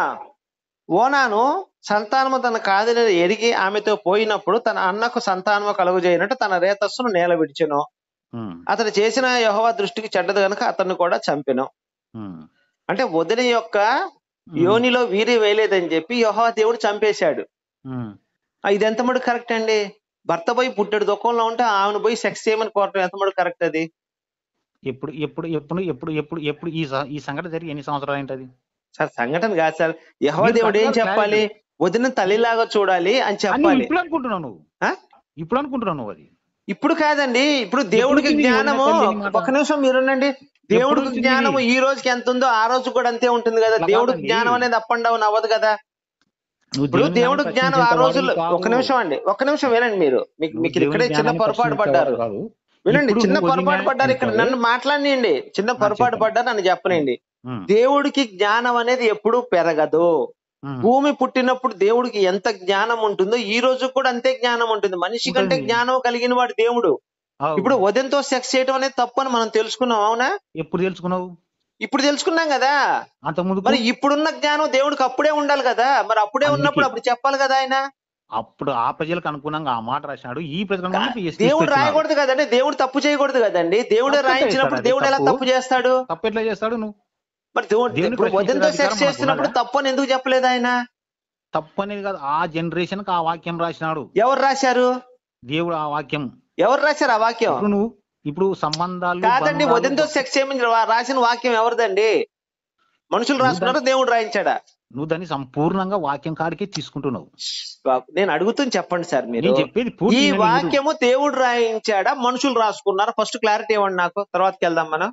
ఓనాను సంతానము తన కాదని ఎరిగి ఆమెతో పోయినప్పుడు తన అన్నకు సంతానము కలుగు చేయనట్టు తన రేతస్సును నేల విడిచెను. ఉమ్, అతడు చేసిన యెహోవా దృష్టికి చెడ్డది గనుక అతన్ని కూడా చంపెను. ఉమ్, అంటే వదిన యొక్క యోనిలో వీరి వేయలేదని చెప్పి యెహోవా దేవుడు చంపేశాడు. ఉమ్. ఆ, ఇది ఎంత మటుకు కరెక్ట్ అండి? భర్త పోయి పుట్టాడు దుఃఖంలో ఉంటే ఆమెను పోయి సెక్స్ చేయమని కోరటం ఎంత మటుకు కరెక్ట్ అది? ఎప్పుడు ఎప్పుడు ఎప్పుడు ఎప్పుడు ఎప్పుడు ఎప్పుడు ఈ స- ఈ సంఘటన జరిగి ఎన్ని సంవత్సరాలు ఏంటది? సార్ సంఘటన కాదు సార్, యెహోవా మీరు దేవుడు ఏం కరెక్ట్గా చెప్పాలి? వదిన తల్లిలాగా చూడాలి అని అని నువ్వు చెప్పాలి. ఇప్పుడు అనుకుంటున్నావు నువ్వు ఆ? ఇప్పుడు అనుకుంటున్నావు నువ్వు అది. ఇప్పుడు కాదండి, ఇప్పుడు దేవుడికి ఎప్పుడు జ్ఞానము. వదిన తల్లి మాట? ఒక నిమిషం మీరునండి. దేవుడికి వచ్చింది? జ్ఞానము ఈ రోజుకి ఎంత ఉందో ఆ రోజు కూడా అంతే ఉంటుంది కదా. అట్లా దేవుడికి కాదండి. జ్ఞానం అనేది అప్ అండ్ డౌన్ అవ్వదు కదా. నువ్వు ఇప్పుడు దేవుని దేవుడికి జ్ఞానం జ్ఞానం ఆ ప్రశ్నించేంత రోజుల్లో వాడివి కాదు. ఒక నిమిషం అండి, ఒక్క నిమిషం వినండి. మీరు మీకు నువ్వు మీకు దేవుని ఇక్కడే చిన్న జ్ఞానాన్ని పొరపాటు ప్రశ్నించేవాడు పడ్డారు. కాదు. వినండి, ఇప్పుడు చిన్న నువ్వు పొరపాటు వదిన పడ్డారు. ఇక్కడ అంటావే. నన్ను మాట్లాడినండి, చిన్న ఆ, పొరపాటు చెప్పండి. పడ్డారు, నన్ను చెప్పనండి. ఉమ్, దేవుడికి జ్ఞానం అనేది ఎప్పుడు పెరగదు. ఉమ్. భూమి పుట్టినప్పుడు దేవుడికి ఎంత జ్ఞానం ఉంటుందో ఈ రోజు కూడా అంతే జ్ఞానం ఉంటుంది. మనిషి కంటే ఉంటుంది. జ్ఞానం కలిగిన వాడు దేవుడు. అవు. ఇప్పుడు వదినతో సెక్స్ చేయడం అనేది తప్పు అని మనం తెలుసుకున్నాం, అవునా? ఎప్పుడు తెలుసుకున్నావు? ఇప్పుడు తెలుసుకున్నాం కదా. అంత ముందు మరి ఇప్పుడున్న జ్ఞానం దేవుడికి అప్పుడే ఉండాలి కదా. మరి అప్పుడే అందుకే ఉన్నప్పుడు అప్పుడు చెప్పాలి కదా ఆయన. అప్పుడు ఆ ప్రజలకు అనుగుణంగా ఆ మాట రాసినాడు, ఈ ప్రజలకు అనుగుణంగా ఈ దేవుడు తీసుకొచ్చినాడు. రాయకూడదు కదండి, దేవుడు తప్పు చేయకూడదు కదండి. దేవుడే తప్పు ఎట్లా రాయించినప్పుడు చేస్తాడు? దేవుడు ఎలా తప్పు తప్పు చేస్తాడు? తప్పు ఎట్లా చేస్తాడు నువ్వు? మరి దేవుడు దేవుని ఇప్పుడు ప్రశ్నించే వదినతో అధికారం సెక్స్ మనకు చేస్తున్నప్పుడు ఉన్నదా? తప్పు అని ఎందుకు చెప్పలేదు ఆయన? తప్పు అనేది కాదు, ఆ జనరేషన్ కి ఆ వాక్యం రాసినాడు ఎవరు రాశారు? దేవుడు. ఆ వాక్యం ఎవరు రాశారు ఆ వాక్యం? ఇప్పుడు నువ్వు ఇప్పుడు సంబంధాలు కాదండి, బంధాలు, వదినతో సెక్స్ చేయమని రా- రాసిన వాక్యం ఎవరిదండి? మనుషులు నువ్వు రాసుకున్నారా, దాన్ని దేవుడు రాయించాడా? నువ్వు దాన్ని సంపూర్ణంగా వాక్యం కాడికే తీసుకుంటున్నావు. బాబు, నేను అడుగుతుంది చెప్పండి సార్ మీరు. నేను చెప్పేది ఈ పూర్తి వినండి మీరు. వాక్యము దేవుడు రాయించాడా, మనుషులు రాసుకున్నారా? ఫస్ట్ క్లారిటీ ఇవ్వండి నాకు, తర్వాతకి వెళ్దాం మనం.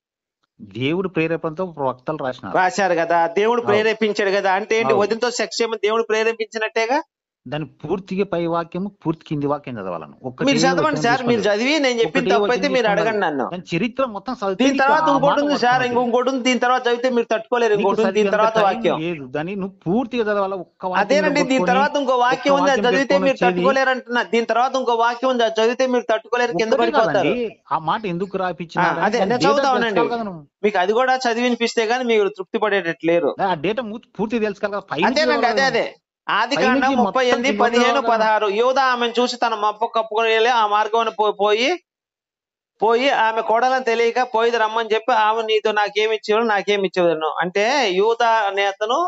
దేవుడు ప్రేరేపణతో వక్తలు రాసినారు. రాశారు కదా, దేవుడు అవును. ప్రేరేపించాడు కదా. అంటే ఏంటి? అవును. వదినతో సెక్స్ చేయమని దేవుడు ప్రేరేపించినట్టేగా. దాన్ని పూర్తిగా పై వాక్యము పూర్తి కింది వాక్యం చదవాలను. మీరు చదవండి సార్, మీరు చదివి నేను చెప్పిన తప్పు అయితే మీరు అడగండి నన్ను. చరిత్ర మొత్తం చదివితే దీని నీకు తర్వాత ఆ ఇంకోటి మాట ఉంది సార్, పడుతుంది. ఇంకొకటి ఉంది. దీని తర్వాత చదివితే మీరు తట్టుకోలేరు. నీకు ఇంకోటి ఉంది, దీని చదివేంత తర్వాత టైం వాక్యం. లేదు. దాన్ని నువ్వు పూర్తిగా చదవాలా. ఒక్క వాక్యం అదేనండి, దీని పట్టుకొని తర్వాత ఇంకో వాక్యం ఒక్క ఉంది, అది వాక్యం చదివితే పెట్టుకొని మీరు వచ్చేది తట్టుకోలేరు అంటున్నా. దీని తర్వాత ఇంకో వాక్యం ఉంది, అది చదివితే మీరు తట్టుకోలేరు, కింద ఒక్కటే పడిపోతారు. కాదండి. ఆ మాట ఎందుకు ఆ, రాపించినాడు అదే అంటే నేను దాని డేటా చదువుతానండి. తెలుసుకోవాలి కదా నువ్వు. మీకు అది కూడా చదివినిపిస్తే గానీ మీరు తృప్తి పడేటట్లేరు. ఆ డేటా పూర్తి తెలుసుకోవాలి కదా. పై నుంచి అంతేనండి, చదవాలి అదే కదా. అదే ఆది పై కాండం నుంచి ముప్పై మొత్తం ఎనిమిది కింద పదిహేను చదవాలి కదా. పదహారు యోధా ఆమెను చూసి తన మప్ప కప్పుకొని వెళ్ళి ఆ మార్గం పోయి పోయి ఆమె కోడలని తెలియక పోయిది రమ్మని చెప్పి, ఆమె నీతో నాకేమి ఇచ్చేవాడు నాకేమి ఇచ్చేవాడు అంటే యూదా అనే అతను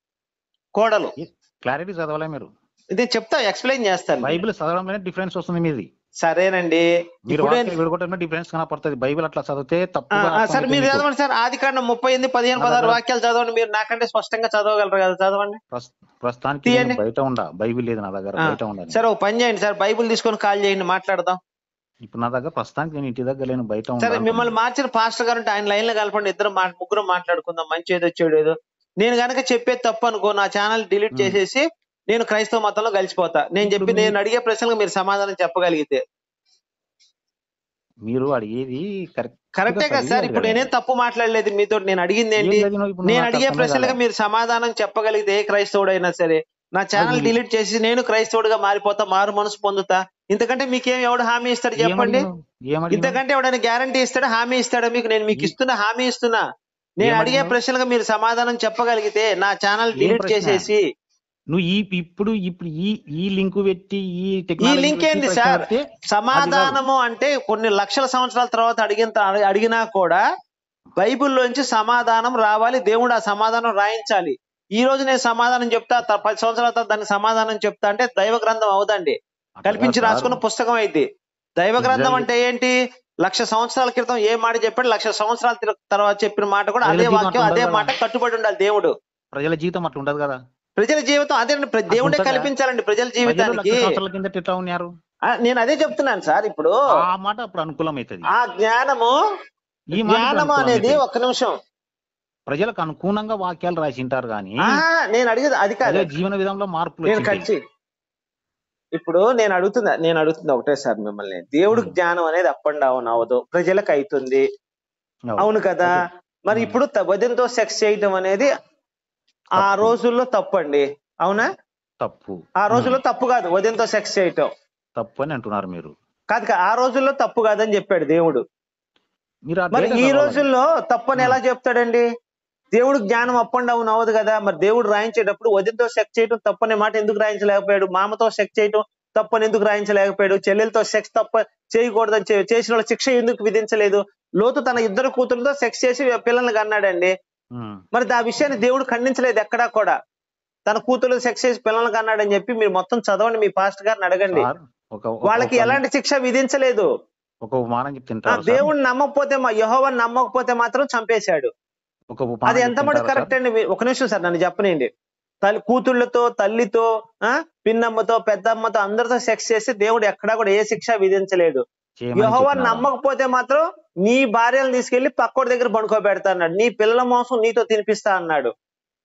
కోడలు. క్లారిటీ చదవాలే మీరు. ఇది చెప్తా, ఎక్స్ప్లెయిన్ చేస్తాను. బైబిల్ చదవడంలోనే డిఫరెన్స్ వస్తుంది మీది. సరేనండి, మీరు ఇప్పుడు వాక్యం విడగొట్టడంలో డిఫరెన్స్ కనపడుతుంది. బైబిల్ అట్లా చదివితే ఆ, తప్పుగా ఆ, సరే అర్థమవుతుంది మీరు మీకు. చదవండి సార్. ఆది కాండం ముప్పై ఎనిమిది పదిహేను నా పదహారు దగ్గర వాక్యాలు చదవండి. మీరు నాకంటే స్పష్టంగా చదవగలరు కదా, చదవండి. ప్రస్- ప్రస్తుతానికి తీయండి. నేను బయట ఉండా, బైబిల్ లేదు నా దగ్గర, ఆ, బయట ఉండాలి. సరే, ఒక పని చేయండి సార్, బైబిల్ తీసుకొని కాల్ చేయండి, మాట్లాడదాం. ఇప్పుడు నా దగ్గర ప్రస్తుతానికి నేను ఇంటి దగ్గర లేను, బయట సరే, ఉండాలి. మిమ్మల్ని మార్చిన పాస్టర్ గారు ఉంటే ఆయన లైన్ లో కలపండి, ఇద్దరు మా ముగ్గురు మాట్లాడుకుందాం, మంచి ఏదో చెడు ఏదో. నేను గనక చెప్పేది తప్పు అనుకో, నా ఛానల్ డిలీట్ చేసేసి నేను క్రైస్తవ మతంలో కలిసిపోతా. నేను ఇప్పుడు చెప్పి మీ- నేను అడిగే ప్రశ్నలకు మీరు సమాధానం చెప్పగలిగితే. మీరు అడిగేది కరెక్ట్ కరెక్టే కదా సార్. ఇప్పుడు నేనేం తప్పు మాట్లాడలేదు మీతో. నేను అడిగింది ఏంటి? నేను అడిగే ప్రశ్నలకు మీరు సమాధానం చెప్పగలిగితే, ఏ క్రైస్తవుడైనా సరే నా ఛానల్ డిలీట్ చేసి నేను క్రైస్తవుడిగా మారిపోతా, మారు మనసు పొందుతా. ఇంతకంటే మీకేం ఎవడు హామీ ఇస్తాడు చెప్పండి? ఇంతకంటే ఎవడైనా గ్యారంటీ ఇస్తాడా, హామీ ఇస్తాడా మీకు? నేను మీకు ఇస్తున్నా, హామీ ఇస్తున్నా. నేను అడిగే ప్రశ్నలకు మీరు సమాధానం చెప్పగలిగితే నా ఛానల్ డిలీట్ చేసేసి. నువ్వు ఈ ఇప్పుడు ఇప్పుడు ఈ ఈ లింక్ పెట్టి ఈ ఈ టెక్నాలజీ లింక్ ఏంది సార్? సమాధానము అంటే కొన్ని లక్షల సంవత్సరాల తర్వాత అడిగిన అడిగినా కూడా బైబిల్లోంచి సమాధానం రావాలి, దేవుడు ఆ సమాధానం రాయించాలి. ఈ రోజు నేను సమాధానం చెప్తా, త- పది సంవత్సరాల తర్వాత దానికి సమాధానం చెప్తా అంటే దైవ గ్రంథం అవదండి, కల్పించి రాసుకున్న పుస్తకం అయింది. దైవ గ్రంథం అంటే ఏంటి? లక్ష సంవత్సరాల క్రితం ఏ మాట చెప్పాడు, లక్ష సంవత్సరాల తిర- తర్వాత చెప్పిన మాట కూడా అదే వాక్యం, అదే మాట కట్టుబడి ఉండాలి దేవుడు. ప్రజల జీవితం అట్లా ఉండదు కదా. ప్రజల జీవితం అదే, దేవుడే ఉంటుందా? కల్పించాలండి ప్రజల ప్రజలు జీవితానికి. లక్ష సంవత్సరాల కిందట ఎట్లా ఉన్నారు? ఆ, నేను అదే చెప్తున్నాను సార్. ఇప్పుడు ఆ మాట అప్పుడు అనుకూలం అవుతుంది. ఆ జ్ఞానము ఈ మాట ఇప్పుడు జ్ఞానము అనుకూలం అనేది అవుతుంది. ఒక్క నిమిషం. ప్రజలకు అనుగుణంగా వాక్యాలు రాసింటారు కానీ ఆ, నేను అడిగేది అది కాదు. ప్రజల జీవన విధానంలో మార్పులు నేను వచ్చింటాయి. కలిసి ఇప్పుడు నేను అడుగుతున్నా నేను అడుగుతున్నా ఒకటే సార్ మిమ్మల్ని. దేవుడికి ఉం. జ్ఞానం అనేది అప్ అండ్ డౌన్ అవ్వదు, ప్రజలకు అవుతుంది. అవును. అవును కదా? మరి ఉం. ఇప్పుడు త- వదినతో సెక్స్ చేయటం అనేది ఆ తప్పు. రోజుల్లో తప్పు అండి, అవునా? తప్పు. ఆ రోజుల్లో ఉం. తప్పు కాదు వదినతో సెక్స్ చేయటం. తప్పు అని అంటున్నారు మీరు. కాదు కాదు, ఆ రోజుల్లో తప్పు కాదని చెప్పాడు దేవుడు. మీరు ఆ మరి డేటా ఈ చదవాలి. రోజుల్లో తప్పని ఉం. ఎలా చెప్తాడండి? దేవుడు జ్ఞానం అప్ అండ్ డౌన్ అవ్వదు కదా. మరి దేవుడు రాయించేటప్పుడు వదినతో సెక్స్ చేయటం తప్పనే మాట ఎందుకు రాయించలేకపోయాడు? మామతో సెక్స్ చేయటం తప్పని ఎందుకు రాయించలేకపోయాడు? చెల్లెలతో సెక్స్ తప్ప చేయకూడదని చే- చేసిన వాళ్ళ శిక్ష ఎందుకు విధించలేదు? లోతు తన ఇద్దరు కూతురుతో సెక్స్ చేసి పిల్లల్ని కన్నాడండి. ఉం. మరి ఆ విషయాన్ని దేవుడు ఖండించలేదు ఎక్కడా కూడా. తన కూతురు సెక్స్ చేసి పిల్లల్ని కన్నాడని చెప్పి మీరు మొత్తం చదవండి, మీ పాస్టర్ గారిని అడగండి. సార్, ఒక ఒక- వాళ్ళకి ఒక- ఎలాంటి శిక్ష విధించలేదు. ఒక ఉపమానం ఆ, చెప్తుంటారు సార్. దేవుడిని నమ్మకపోతే మా యెహోవాని నమ్మకపోతే మాత్రం చంపేశాడు. ఒక అది ఉపమానం ఎంత మటుకు చెప్తుంటారా కరెక్ట్ సార్? అండి? మీ- ఒక నిమిషం సార్, నన్ను చెప్పనండి. తల్లి కూతుళ్ళతో, తల్లితో, ఆ పిన్నమ్మతో, పెద్దమ్మతో అందరితో సెక్స్ చేసి దేవుడు ఎక్కడా కూడా ఏ శిక్ష విధించలేదు. చేయమని యెహోవాని చెప్పినారా? నమ్మకపోతే మాత్రం నీ భార్యను తీసుకెళ్లి పక్కోడి దగ్గర పడుకోబెడతా అన్నాడు, నీ పిల్లల మోసం నీతో తినిపిస్తా అన్నాడు.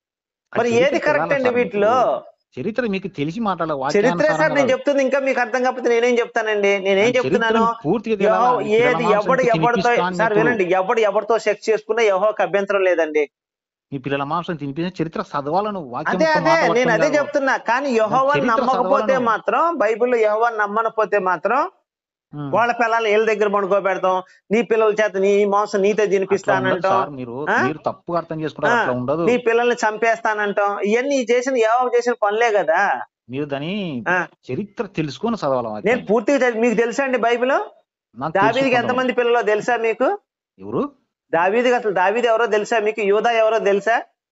ఆ మరి చరిత్ర ఏది కరెక్ట్ చదవాలా అండి సార్ వీటిలో? మీకు? చరిత్ర మీకు తెలిసి మాట్లాడాలి. చరిత్రే సార్ నేను వాక్యానుసారంగా చెప్తుంది. ఇంకా మీకు అర్థం కాకపోతే నేనేం చెప్తానండి? నేనేం చరిత్ర చెప్తున్నాను? పూర్తిగా యెహోవా తెలవాలి. పిల్లల ఏది మాంసం ఎవడు ఎవరితో తినిపిస్తా అని సార్ చెప్పు. వినండి, ఎవడు ఎవరితో సెక్స్ చేసుకున్నా యెహోవాకి అభ్యంతరం లేదండి. మీ పిల్లల మాంసం తినిపించిన చరిత్ర చదవాలి నువ్వు. వాక్యం అదే ఒక్క అదే మాట నేను పట్టుకొని అదే కాదు. చెప్తున్నా. కానీ యెహోవాని చరిత్ర నమ్మకపోతే చదవాలి నువ్వు. మాత్రం, బైబిల్లో యెహోవాని నమ్మకపోతే మాత్రం ఉమ్. వాళ్ళ పిల్లలు వీళ్ళ దగ్గర పండుకోబెడతాం, నీ పిల్లల చేత నీ మాంసం నీతో అట్లా ఉండదు తినిపిస్తానంటాం, సార్. మీరు ఆ? మీరు తప్పుగా అర్థం చేసుకుంటారు. ఆ, అట్లా ఉండదు. నీ పిల్లల్ని చంపేస్తానంటాం. ఇవన్నీ చేసిన యెహోవా చేసిన పనులే కదా. మీరు దాని ఆ, చరిత్ర తెలుసుకొని చదవాలి నేను వాక్యాన్ని. పూర్తిగా చదివి- మీకు తెలుసా అండి బైబిల్? నాకు తెలుసు దావీదికి కొంతమంది. ఎంతమంది పిల్లలో తెలుసా మీకు? ఎవరు? దావీదికి అసలు దావీది ఎవరో తెలుసా మీకు? యూదా ఎవరో తెలుసా?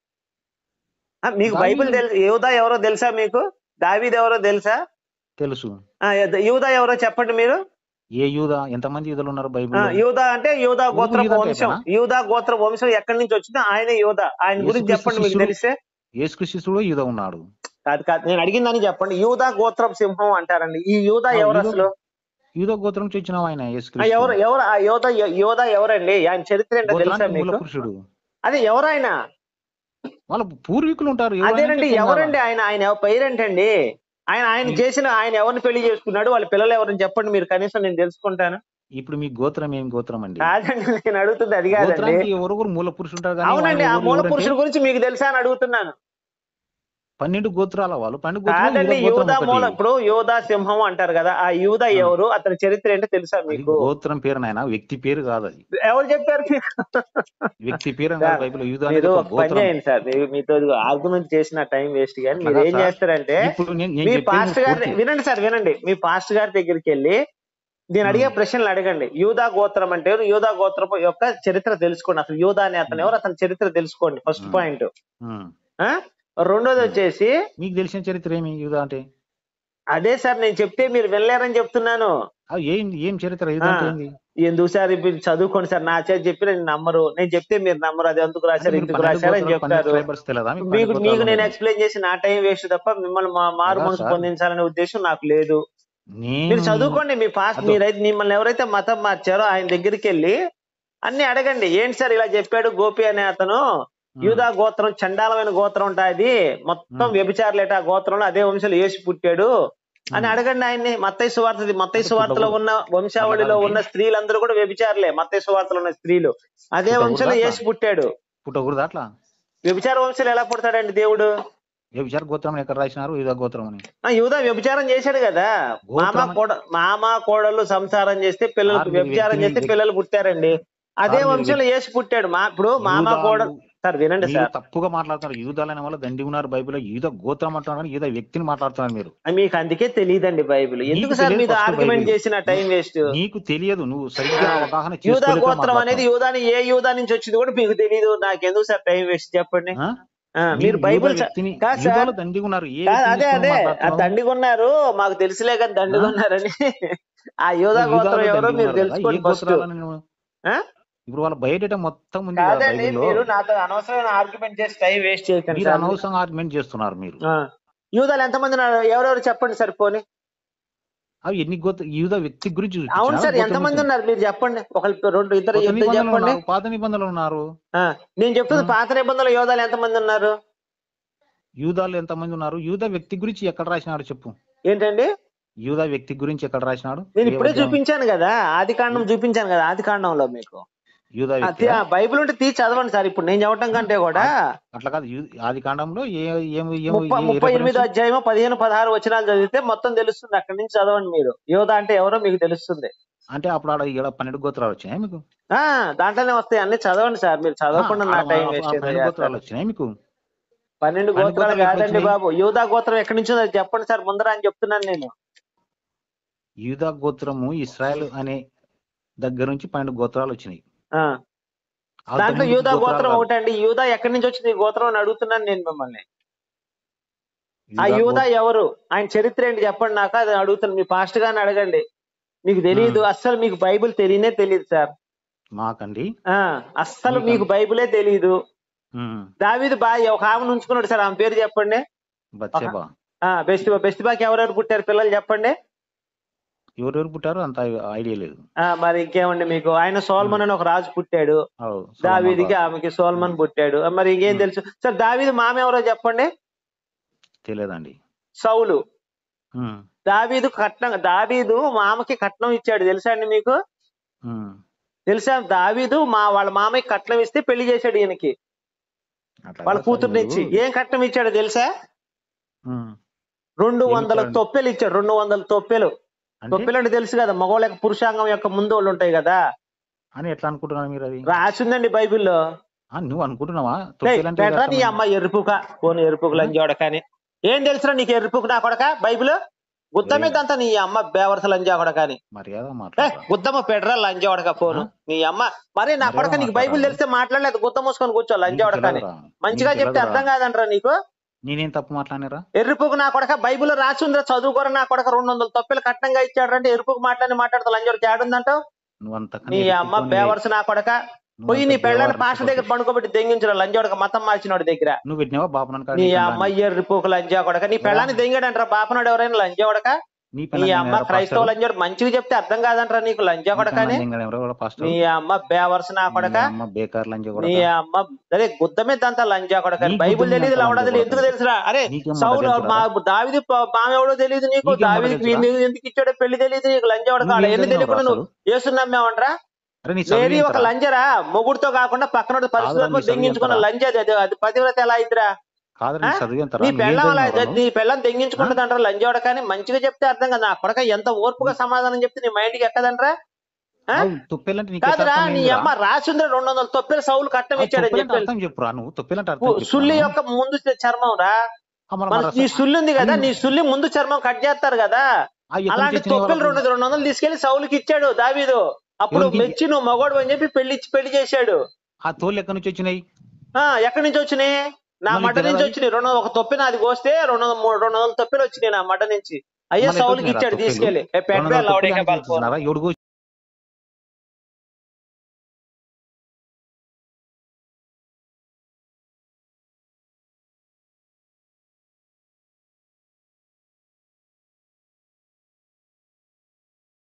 ఆ, మీకు బైబిల్ దావీదు తెలుసు, యూదా ఎవరో తెలుసా మీకు? దావీది ఎవరో తెలుసా? తెలుసు. ఆ, యూదా ఎవరో చెప్పండి మీరు. ఏ యూదా? ఎంతమంది యూదులు ఉన్నారు ఆ, బైబిల్లో? యూదా అంటే యూదా నువ్వు గోత్రపు యూదా వంశం. టైపేనా? యూదా గోత్ర వంశం ఎక్కడి నుంచి వచ్చిందో ఆయన యూదా. ఆయన గురించి యేసుక్రీస్తు చెప్పండి మీకు శిష్యుడు తెలిస్తే. యేసుక్రీస్తు శిష్యుడు యూదా ఉన్నాడు. కాదు కాదు, నేను అడిగిందని చెప్పండి. యూదా గోత్రపు సింహం అంటారండి. ఈ యూదా ఆ, ఎవరు యూదా అసలు? యూదా గోత్రం నుంచి వచ్చిన ఆయన ఆ, యేసుక్రీస్తు. ఎవరు ఎవరు ఆ యోధ యోధా ఎవరండి? ఆయన చరిత్ర ఏంటో తెలుసా గోత్రానికి మూల మీకు? పురుషుడు. అదే ఎవరైనా? వాళ్ళ పూర్వీకులు ఉంటారు. ఎవరైనా అదేనండి, చెప్పేం కాదా? ఎవరండి ఆయన? ఆయన ఎవ- పేరేంటండి? ఆయన ఆయన ఈ- చేసిన ఆయన ఎవరిని పెళ్లి చేసుకున్నాడు? వాళ్ళ పిల్లలు ఎవరని చెప్పండి మీరు, కనీసం నేను తెలుసుకుంటాను. ఇప్పుడు మీ గోత్రం ఏం గోత్రం అండి? కాదండి, నేను అడుగుతుంది అది కాదండి. గోత్రానికి ఎవరెవరు మూల పురుషుడు ఉంటారు కానీ అవునండి, ఆయన ఆ ఎవరు మూల ఎవరంటే పురుషుడు గురించి మీకు తెలుసా అని అడుగుతున్నాను. పన్నెండు గోత్రాల వాళ్ళు. పన్నెండు గోత్రం యూదా కాదండి, గోత్రం యూదా ఒకటి. మూల, ఇప్పుడు యూదా సింహం అంటారు కదా, ఆ యూదా ఆ, ఎవరు? అతని చరిత్ర ఏంటో తెలుసా అది మీకు? గోత్రం పేరు నాయన, వ్యక్తి పేరు కాదు. అది ఎవరు చెప్పారు మీకు? వ్యక్తి పేరు అని కాదు సార్, బైబిల్. యూదా అనేది మీరు ఒక ఒక పని గోత్రం. చేయండి సార్, మీరు మీతో ఆర్గ్యుమెంట్ చేసిన టైం వేస్ట్. కానీ అట్లా మీరు కాదు ఏం సార్. చేస్తారంటే, ఇప్పుడు నేను నేను మీ చెప్పేది పాస్ట్ నువ్వు గారి పూర్తి. వినండి సార్, వినండి. మీ పాస్ట్ గారి దగ్గరికి వెళ్ళి నేను అడిగే ఉమ్, ప్రశ్నలు అడగండి. యూదా గోత్రం అంటే ఎవరు? యూదా గోత్రం యొక్క చరిత్ర తెలుసుకోండి. అసలు యూదా అనే అతను ఉమ్, ఎవరు? అతని చరిత్ర తెలుసుకోండి, ఫస్ట్ ఉమ్, పాయింట్. ఉమ్, ఆ రెండోది ఉమ్. వచ్చేసి, మీకు తెలిసిన చరిత్ర ఏమి యూదా అంటే? అదే సార్ నేను చెప్తే మీరు వెళ్ళారని చెప్తున్నాను. అది ఏం ఏం చరిత్ర ఆ యూదా అంటే ఏంది? ఎందుకు సార్ ఇప్పుడు చదువుకోండి సార్, నా చేతి చెప్పి నేను నమ్మరు. నేను చెప్తే మీరు నమ్మరు. అది ఎందుకు అంటే రాశారు, మీరు ఎందుకు పన్నెండు రాశారు అని గోత్రాలు పన్నెండు చెప్తారు. ట్రైబల్స్ తెలియదా మీకు? మీకు పన్నెండు మీకు గోత్రాలు నేను ఉండేది ఎక్స్ప్లెయిన్ చేసి నా టైం వేస్ట్ తప్ప మిమ్మల్ని మా మారు అలా మనసు సార్. పొందించాలనే ఉద్దేశం నాకు లేదు. మీరు నేను చదువుకోండి. మీ పాస్ట్ అదో మీరైతే మిమ్మల్ని ఎవరైతే మతం మార్చారో ఆయన దగ్గరికి వెళ్ళి అన్ని అడగండి. ఏంటి సార్ ఇలా చెప్పాడు గోపి అనే అతను? ఉమ్, యూదా గోత్రం చండాలమైన గోత్రం ఉంటాది, మొత్తం ఉమ్, వ్యభిచారులేట ఆ గోత్రంలో, అదే వంశంలో యేసు పుట్టాడు అని ఉమ్. అడగండి ఆయన్ని. మత్తయి సువార్త మత్తయి అంటే సువార్తలో పుట్టకూడదు. ఉన్న అట్లా వంశావళిలో కాదండి. ఉన్న స్త్రీలందరూ కూడా వ్యభిచారులే. మత్తయి సువార్తలో ఉన్న స్త్రీలు అదే పుట్టకూడదు వంశంలో అట్లా. యేసు పుట్టాడు. పుట్టకూడదు అట్లా. వ్యభిచార వంశంలో ఎలా పుడతాడండి దేవుడు? ఏ విచార గోత్రం ఎక్కడ రాసినారు? యూదా గోత్రం అని. ఆ యూదా వ్యభిచారం చేశాడు కదా. మామ గోత్రం అని కోడ మామ కోడళ్ళు సంసారం చేస్తే పిల్లలు, సార్ మీరు వ్యభిచారం వ్యక్తిని చేస్తే వ్యక్- పిల్లలు పుట్టారండి. అదే సార్ మీరు వంశంలో వ్యక్- యేసు పుట్టాడు. మా ఇప్పుడు మామ యూదాలు కోడలు. సార్ వినండి మీరు సార్, తప్పుగా మాట్లాడుతున్నారు. యూదాలు అనే వాళ్ళు దండి ఉన్నారు బైబిల్లో. యూదా గోత్రం అంటున్నారు కానీ యూదా వ్యక్తిని మాట్లాడుతున్నారు మీరు. మీకు అందుకే తెలియదండి బైబిల్. నీకు ఎందుకు సార్ తెలియదు మీద ఫస్ట్ ఆర్గ్యుమెంట్ బైబిల్. చేసిన టైం వేస్ట్? నీకు తెలియదు. నువ్వు సరిగ్గా అవగాహన యూదా చేసుకోలేక గోత్రం అనేది మాట్లాడుతున్నావు. యూదాని ఏ యూదా నుంచి వచ్చింది కూడా మీకు తెలియదు. నాకెందుకు సార్ టైం వేస్ట్ చెప్పండి. ఆ? ఆ, మీరు మీరు యూదా బైబిల్ చ- వ్యక్తిని కాదు సార్, యూదాలో దండి ఉన్నారు. ఏ కాదు వ్యక్తిని అదే తీసుకొని అదే ఆ మాట్లాడుతున్నావు? దండిగా ఉన్నారు మాకు తెలుసులే, కానీ ఆ? దండిగా ఉన్నారని. ఆ యూదా నువ్వు గోత్రం యూదాలో ఎవరో దండి మీరు ఉన్నారు కదా, ఏ తెలుసుకోండి ఫస్ట్. గోత్రాలని నువ్వు ఇప్పుడు వాళ్ళ బయోడేటా మొత్తం ఉంది కదా కాదండి, బైబిల్లో. మీరు నాతో అనవసరమైన ఆర్గ్యుమెంట్ చేసి టైం వేస్ట్ చేయకండి మీరు సార్. అనవసరంగా ఆర్గ్యుమెంట్ చేస్తున్నారు మీరు. ఆ, యూదాలు ఎంతమంది ఉన్నారు? ఎవరెవరు చెప్పండి సార్ పోనీ. అవి ఎన్ని గోత్ర యూదా వ్యక్తి గురించి అవును చూపించినారా? సార్, గోత్రం ఎంతమంది గురించి? ఉన్నారు మీరు చెప్పండి. ఒకళ్ళు, రెండు, ఇద్దరు, కొత్త ఇద్దరు నిబంధనలు చెప్పండి. ఉన్నారు, పాత నిబంధనలు ఉన్నారు. ఆ, నేను చెప్తుంది ఉం? పాత నిబంధనలు యోధాలు ఎంతమంది ఉన్నారు? యూదాలు ఎంతమంది ఉన్నారు? యూదా వ్యక్తి గురించి ఎక్కడ రాసినాడు చెప్పు. ఏంటండి? యూదా వ్యక్తి గురించి ఎక్కడ రాసినాడు? నేను ఏ ఇప్పుడే అధ్యాయం? చూపించాను కదా, ఆది కాండం చూపించాను కదా, ఆది కాండంలో మీకు. యూదా ఆ, వ్యక్తి తీ- ఆ, బైబిల్ ఉంటే తీసి చదవండి సార్. ఇప్పుడు నేను చెప్పడం కంటే కూడా అట్లా కాదు. యూ- ఆది కాండంలో ఏ ఏం- ఏం- ముప్పై ఏ ముప్పై reference? ఎనిమిదో అధ్యాయమో పదిహేను పదహారు వచనాలు చదివితే మొత్తం తెలుస్తుంది. అక్కడి నుంచి చదవండి మీరు. యోధా అంటే ఎవరో మీకు తెలుస్తుంది. అంటే అప్పుడు ఆడ ఈడ పన్నెండు గోత్రాలు వచ్చినాయి మీకు? ఆ దాంట్లోనే వస్తాయి అన్ని. చదవండి సార్, మీరు ఆ, చదవకుండా నా ఆడ టైం ఆ- వేస్ట్ ఆ ఏదో పన్నెండు గోత్రాలు చేస్తారు. వచ్చినాయి మీకు? పన్నెండు పన్నెండు గోత్రాలు గోత్రాలు ఎక్కడ కాదండి వచ్చినాయి? బాబు. యూదా గోత్రం ఎక్కడి నుంచో అది చెప్పండి సార్ ముందర అని చెప్తున్నాను నేను. యూదా గోత్రము ఇస్రాయల్ అనే దగ్గర నుంచి పన్నెండు గోత్రాలు వచ్చినాయి. ఆ అంతకు దాంట్లో ముందు యూదా గోత్రాలు గోత్రం కాదు. ఒకటండి. యూదా ఎక్కడి నుంచి వచ్చింది ఈ గోత్రం అని అడుగుతున్నాను నేను మిమ్మల్ని. ఆ యూదా యూదా గోత్రం ఎవరు? ఆయన చరిత్ర ఏంటి చెప్పండి నాకు, అది అడుగుతున్నాను. మీ పాస్ట్ గాని అడగండి. మీకు తెలియదు, అస్సలు మీకు బైబిల్ తెలియనే తెలియదు సార్. మాకండి ఆ అస్సలు మీకన్- మీకు బైబిలే తెలియదు. ఉం. దావీదు బాగా ఒక ఆమెను ఉంచుకున్నాడు సార్, ఆమె పేరు చెప్పండి. బత్షెబా. ఆ బెస్టిబా బెస్టిబాకి ఎవరెవరు పుట్టారు పిల్లలు చెప్పండి. ఎవరెవరు పుట్టారో అంత ఐడియా లేదు. ఆ మరి ఇంకేమండి మీకు? ఆయన సోల్మన్ అని ఒక రాజు పుట్టాడు. అవు, సొలొమోన్ దావీదికి రాజు. ఆమెకి సోల్మన్ పుట్టాడు. మరి ఇంకేం ఉం. తెలుసు సార్? దావీదు మామ ఎవరో చెప్పండి. తెలియదండి. సౌలు. ఉం. దావీదు కట్నం, దావీదు మామకి కట్నం ఇచ్చాడు తెలుసా అండి మీకు? ఉం. తెలుసా? దావీదు మా వాళ్ళ మామకి కట్నం ఇస్తే పెళ్లి చేశాడు ఈయనకి, అట్లా వాళ్ళ కాదు సార్. కూతుర్ని ఇప్పుడు ఇచ్చి. ఏం కట్నం ఇచ్చాడు తెలుసా? ఉం. రెండు ఏమి వందల ఇచ్చాడండి? తొప్పెలు ఇచ్చాడు. రెండు వందల తొప్పెలు. అంటే తొప్పెలు అంటే తెలుసు కదా, మగవాళ్ళ యొక్క పురుషాంగం యొక్క ముందు వాళ్ళు ఉంటాయి కదా. అని ఎట్లా అనుకుంటున్నారు మీరు అది? రాసిందండి బైబిల్లో. ఆ, నువ్వు అనుకుంటున్నావా? ఏయ్, తొప్పేలంటే ఏదో పెట్టరా నీ అర్థమైంది. అమ్మ ఎరుపుక పోను ఎరుపుకు ఆ? లంజోడ కానీ ఏం తెలుసురా నీకు ఎరుపుకు నా కొడక బైబిల్ గుద్ద మీద అంతా నీ అమ్మ బేవర్స లంజాకొడ కానీ మర్యాద ఏ మాట్లాడరా. గుద్దమ్మ పెడరా లంజావడక ఫోను ఆ? నీ అమ్మ. మరి నా మర్యాద కొడక నీకు బైబిల్ మాట్లాడరా. తెలిస్తే మాట్లాడలేదు, గుద్ద మూసుకొని కూర్చో నీకు లంజావడ కానీ. తెలియదురా. మంచిగా నీకు చెప్తే తెలియదురా. అర్థం కాదంటరా నీకు. నేనేం తప్పు మాట్లాడినరా? ఎరుపుకు నా కొడక బైబిల్ రాసి ఉందిరా, చదువుకోరా నా కొడక. రెండు వందల తొప్పిలు కట్నంగా ఇచ్చాడు అంటే ఎరుపుకు మాట్లాడి మాట్లాడతా లంజోడికి ఏడుందంటావు. నువ్వు అంత నీ అమ్మ బేవర్స్ నా కొడక. పోయి నీ పెళ్ళని పాష దగ్గర పండుకోబెట్టి దెంగించరా లంజోడక, మతం మార్చినోడి దగ్గర. నువ్వు పెట్టినావా బాపనాడు? నీ అమ్మ ఎర్రిపోకు లంజా కొడక. నీ పెళ్ళాన్ని దెంగాడంటారా బాపనాడు ఎవరైనా లంజా కొడక. నీ నీ అమ్మ క్రైస్తవ లంజోడు మంచిగా చెప్తే అర్థం కాదంటారా నీకు లంజా కొడకని. నీ అమ్మ బేవర్స్ నా కొడక. బేకార్ లంజ నీ అమ్మ అరే గుద్ద మీద అంతా లంజా కొడక. బైబుల్ తెలియదు లవడా తెలియదు ఎందుకు తెలుసురా? అరే సౌలు మా దావిది మామెవడో తెలియదు నీకు, దావిదికి ఎందుకు ఇచ్చాడో పెళ్లి తెలియదు నీకు లంజా కొడక. ఎన్ని తెలియకుండా నువ్వు యేసుని నమ్మేవంటరా? లేని ఒక లంజరా మొగుడుతో కాకుండా పక్కన పరిస్థితుల్లో దెంగించుకున్న లంజా అది అది పతివ్రత ఎలా అయిద్దిరా? నీ పెళ్ళం అలా నీ పెళ్ళం తెంగించుకుంటుందంటారా లంజోడ కానీ. మంచిగా చెప్తే అర్థం కదా. నా కొడక ఎంత ఓర్పుగా సమాధానం చెప్తే నీ మైండ్కి ఎక్కదంటరా? కాదురా నీ అమ్మ రాసింద్ర రెండు వందల తొప్పిల సౌలు కట్టం ఇచ్చాడని చెప్పి సుల్లి యొక్క ముందు చర్మం రా. నీ సుల్లి ఉంది కదా, నీ సుల్లి ముందు చర్మం కట్ చేస్తారు కదా. అలాంటి తొప్పిలు రెండు రెండు వందలు తీసుకెళ్లి సౌలుకి ఇచ్చాడు దావీదు. అప్పుడు మెచ్చి నువ్వు మగోడు అని చెప్పి పెళ్లి పెళ్లి చేశాడు. ఆ తోళ్ళు ఎక్కడి నుంచి వచ్చినాయి? ఎక్కడి నుంచి వచ్చినాయి? నా మడ్డ నుంచి వచ్చినాయి. రెండు ఒక తొప్పి నాది కోస్తే రెండు వందల మూడు రెండు వందల తొప్పిలు వచ్చినాయి నా మడ్డ నుంచి. అయ్యే సౌలుకి ఇచ్చాడు తీసుకెళ్లి.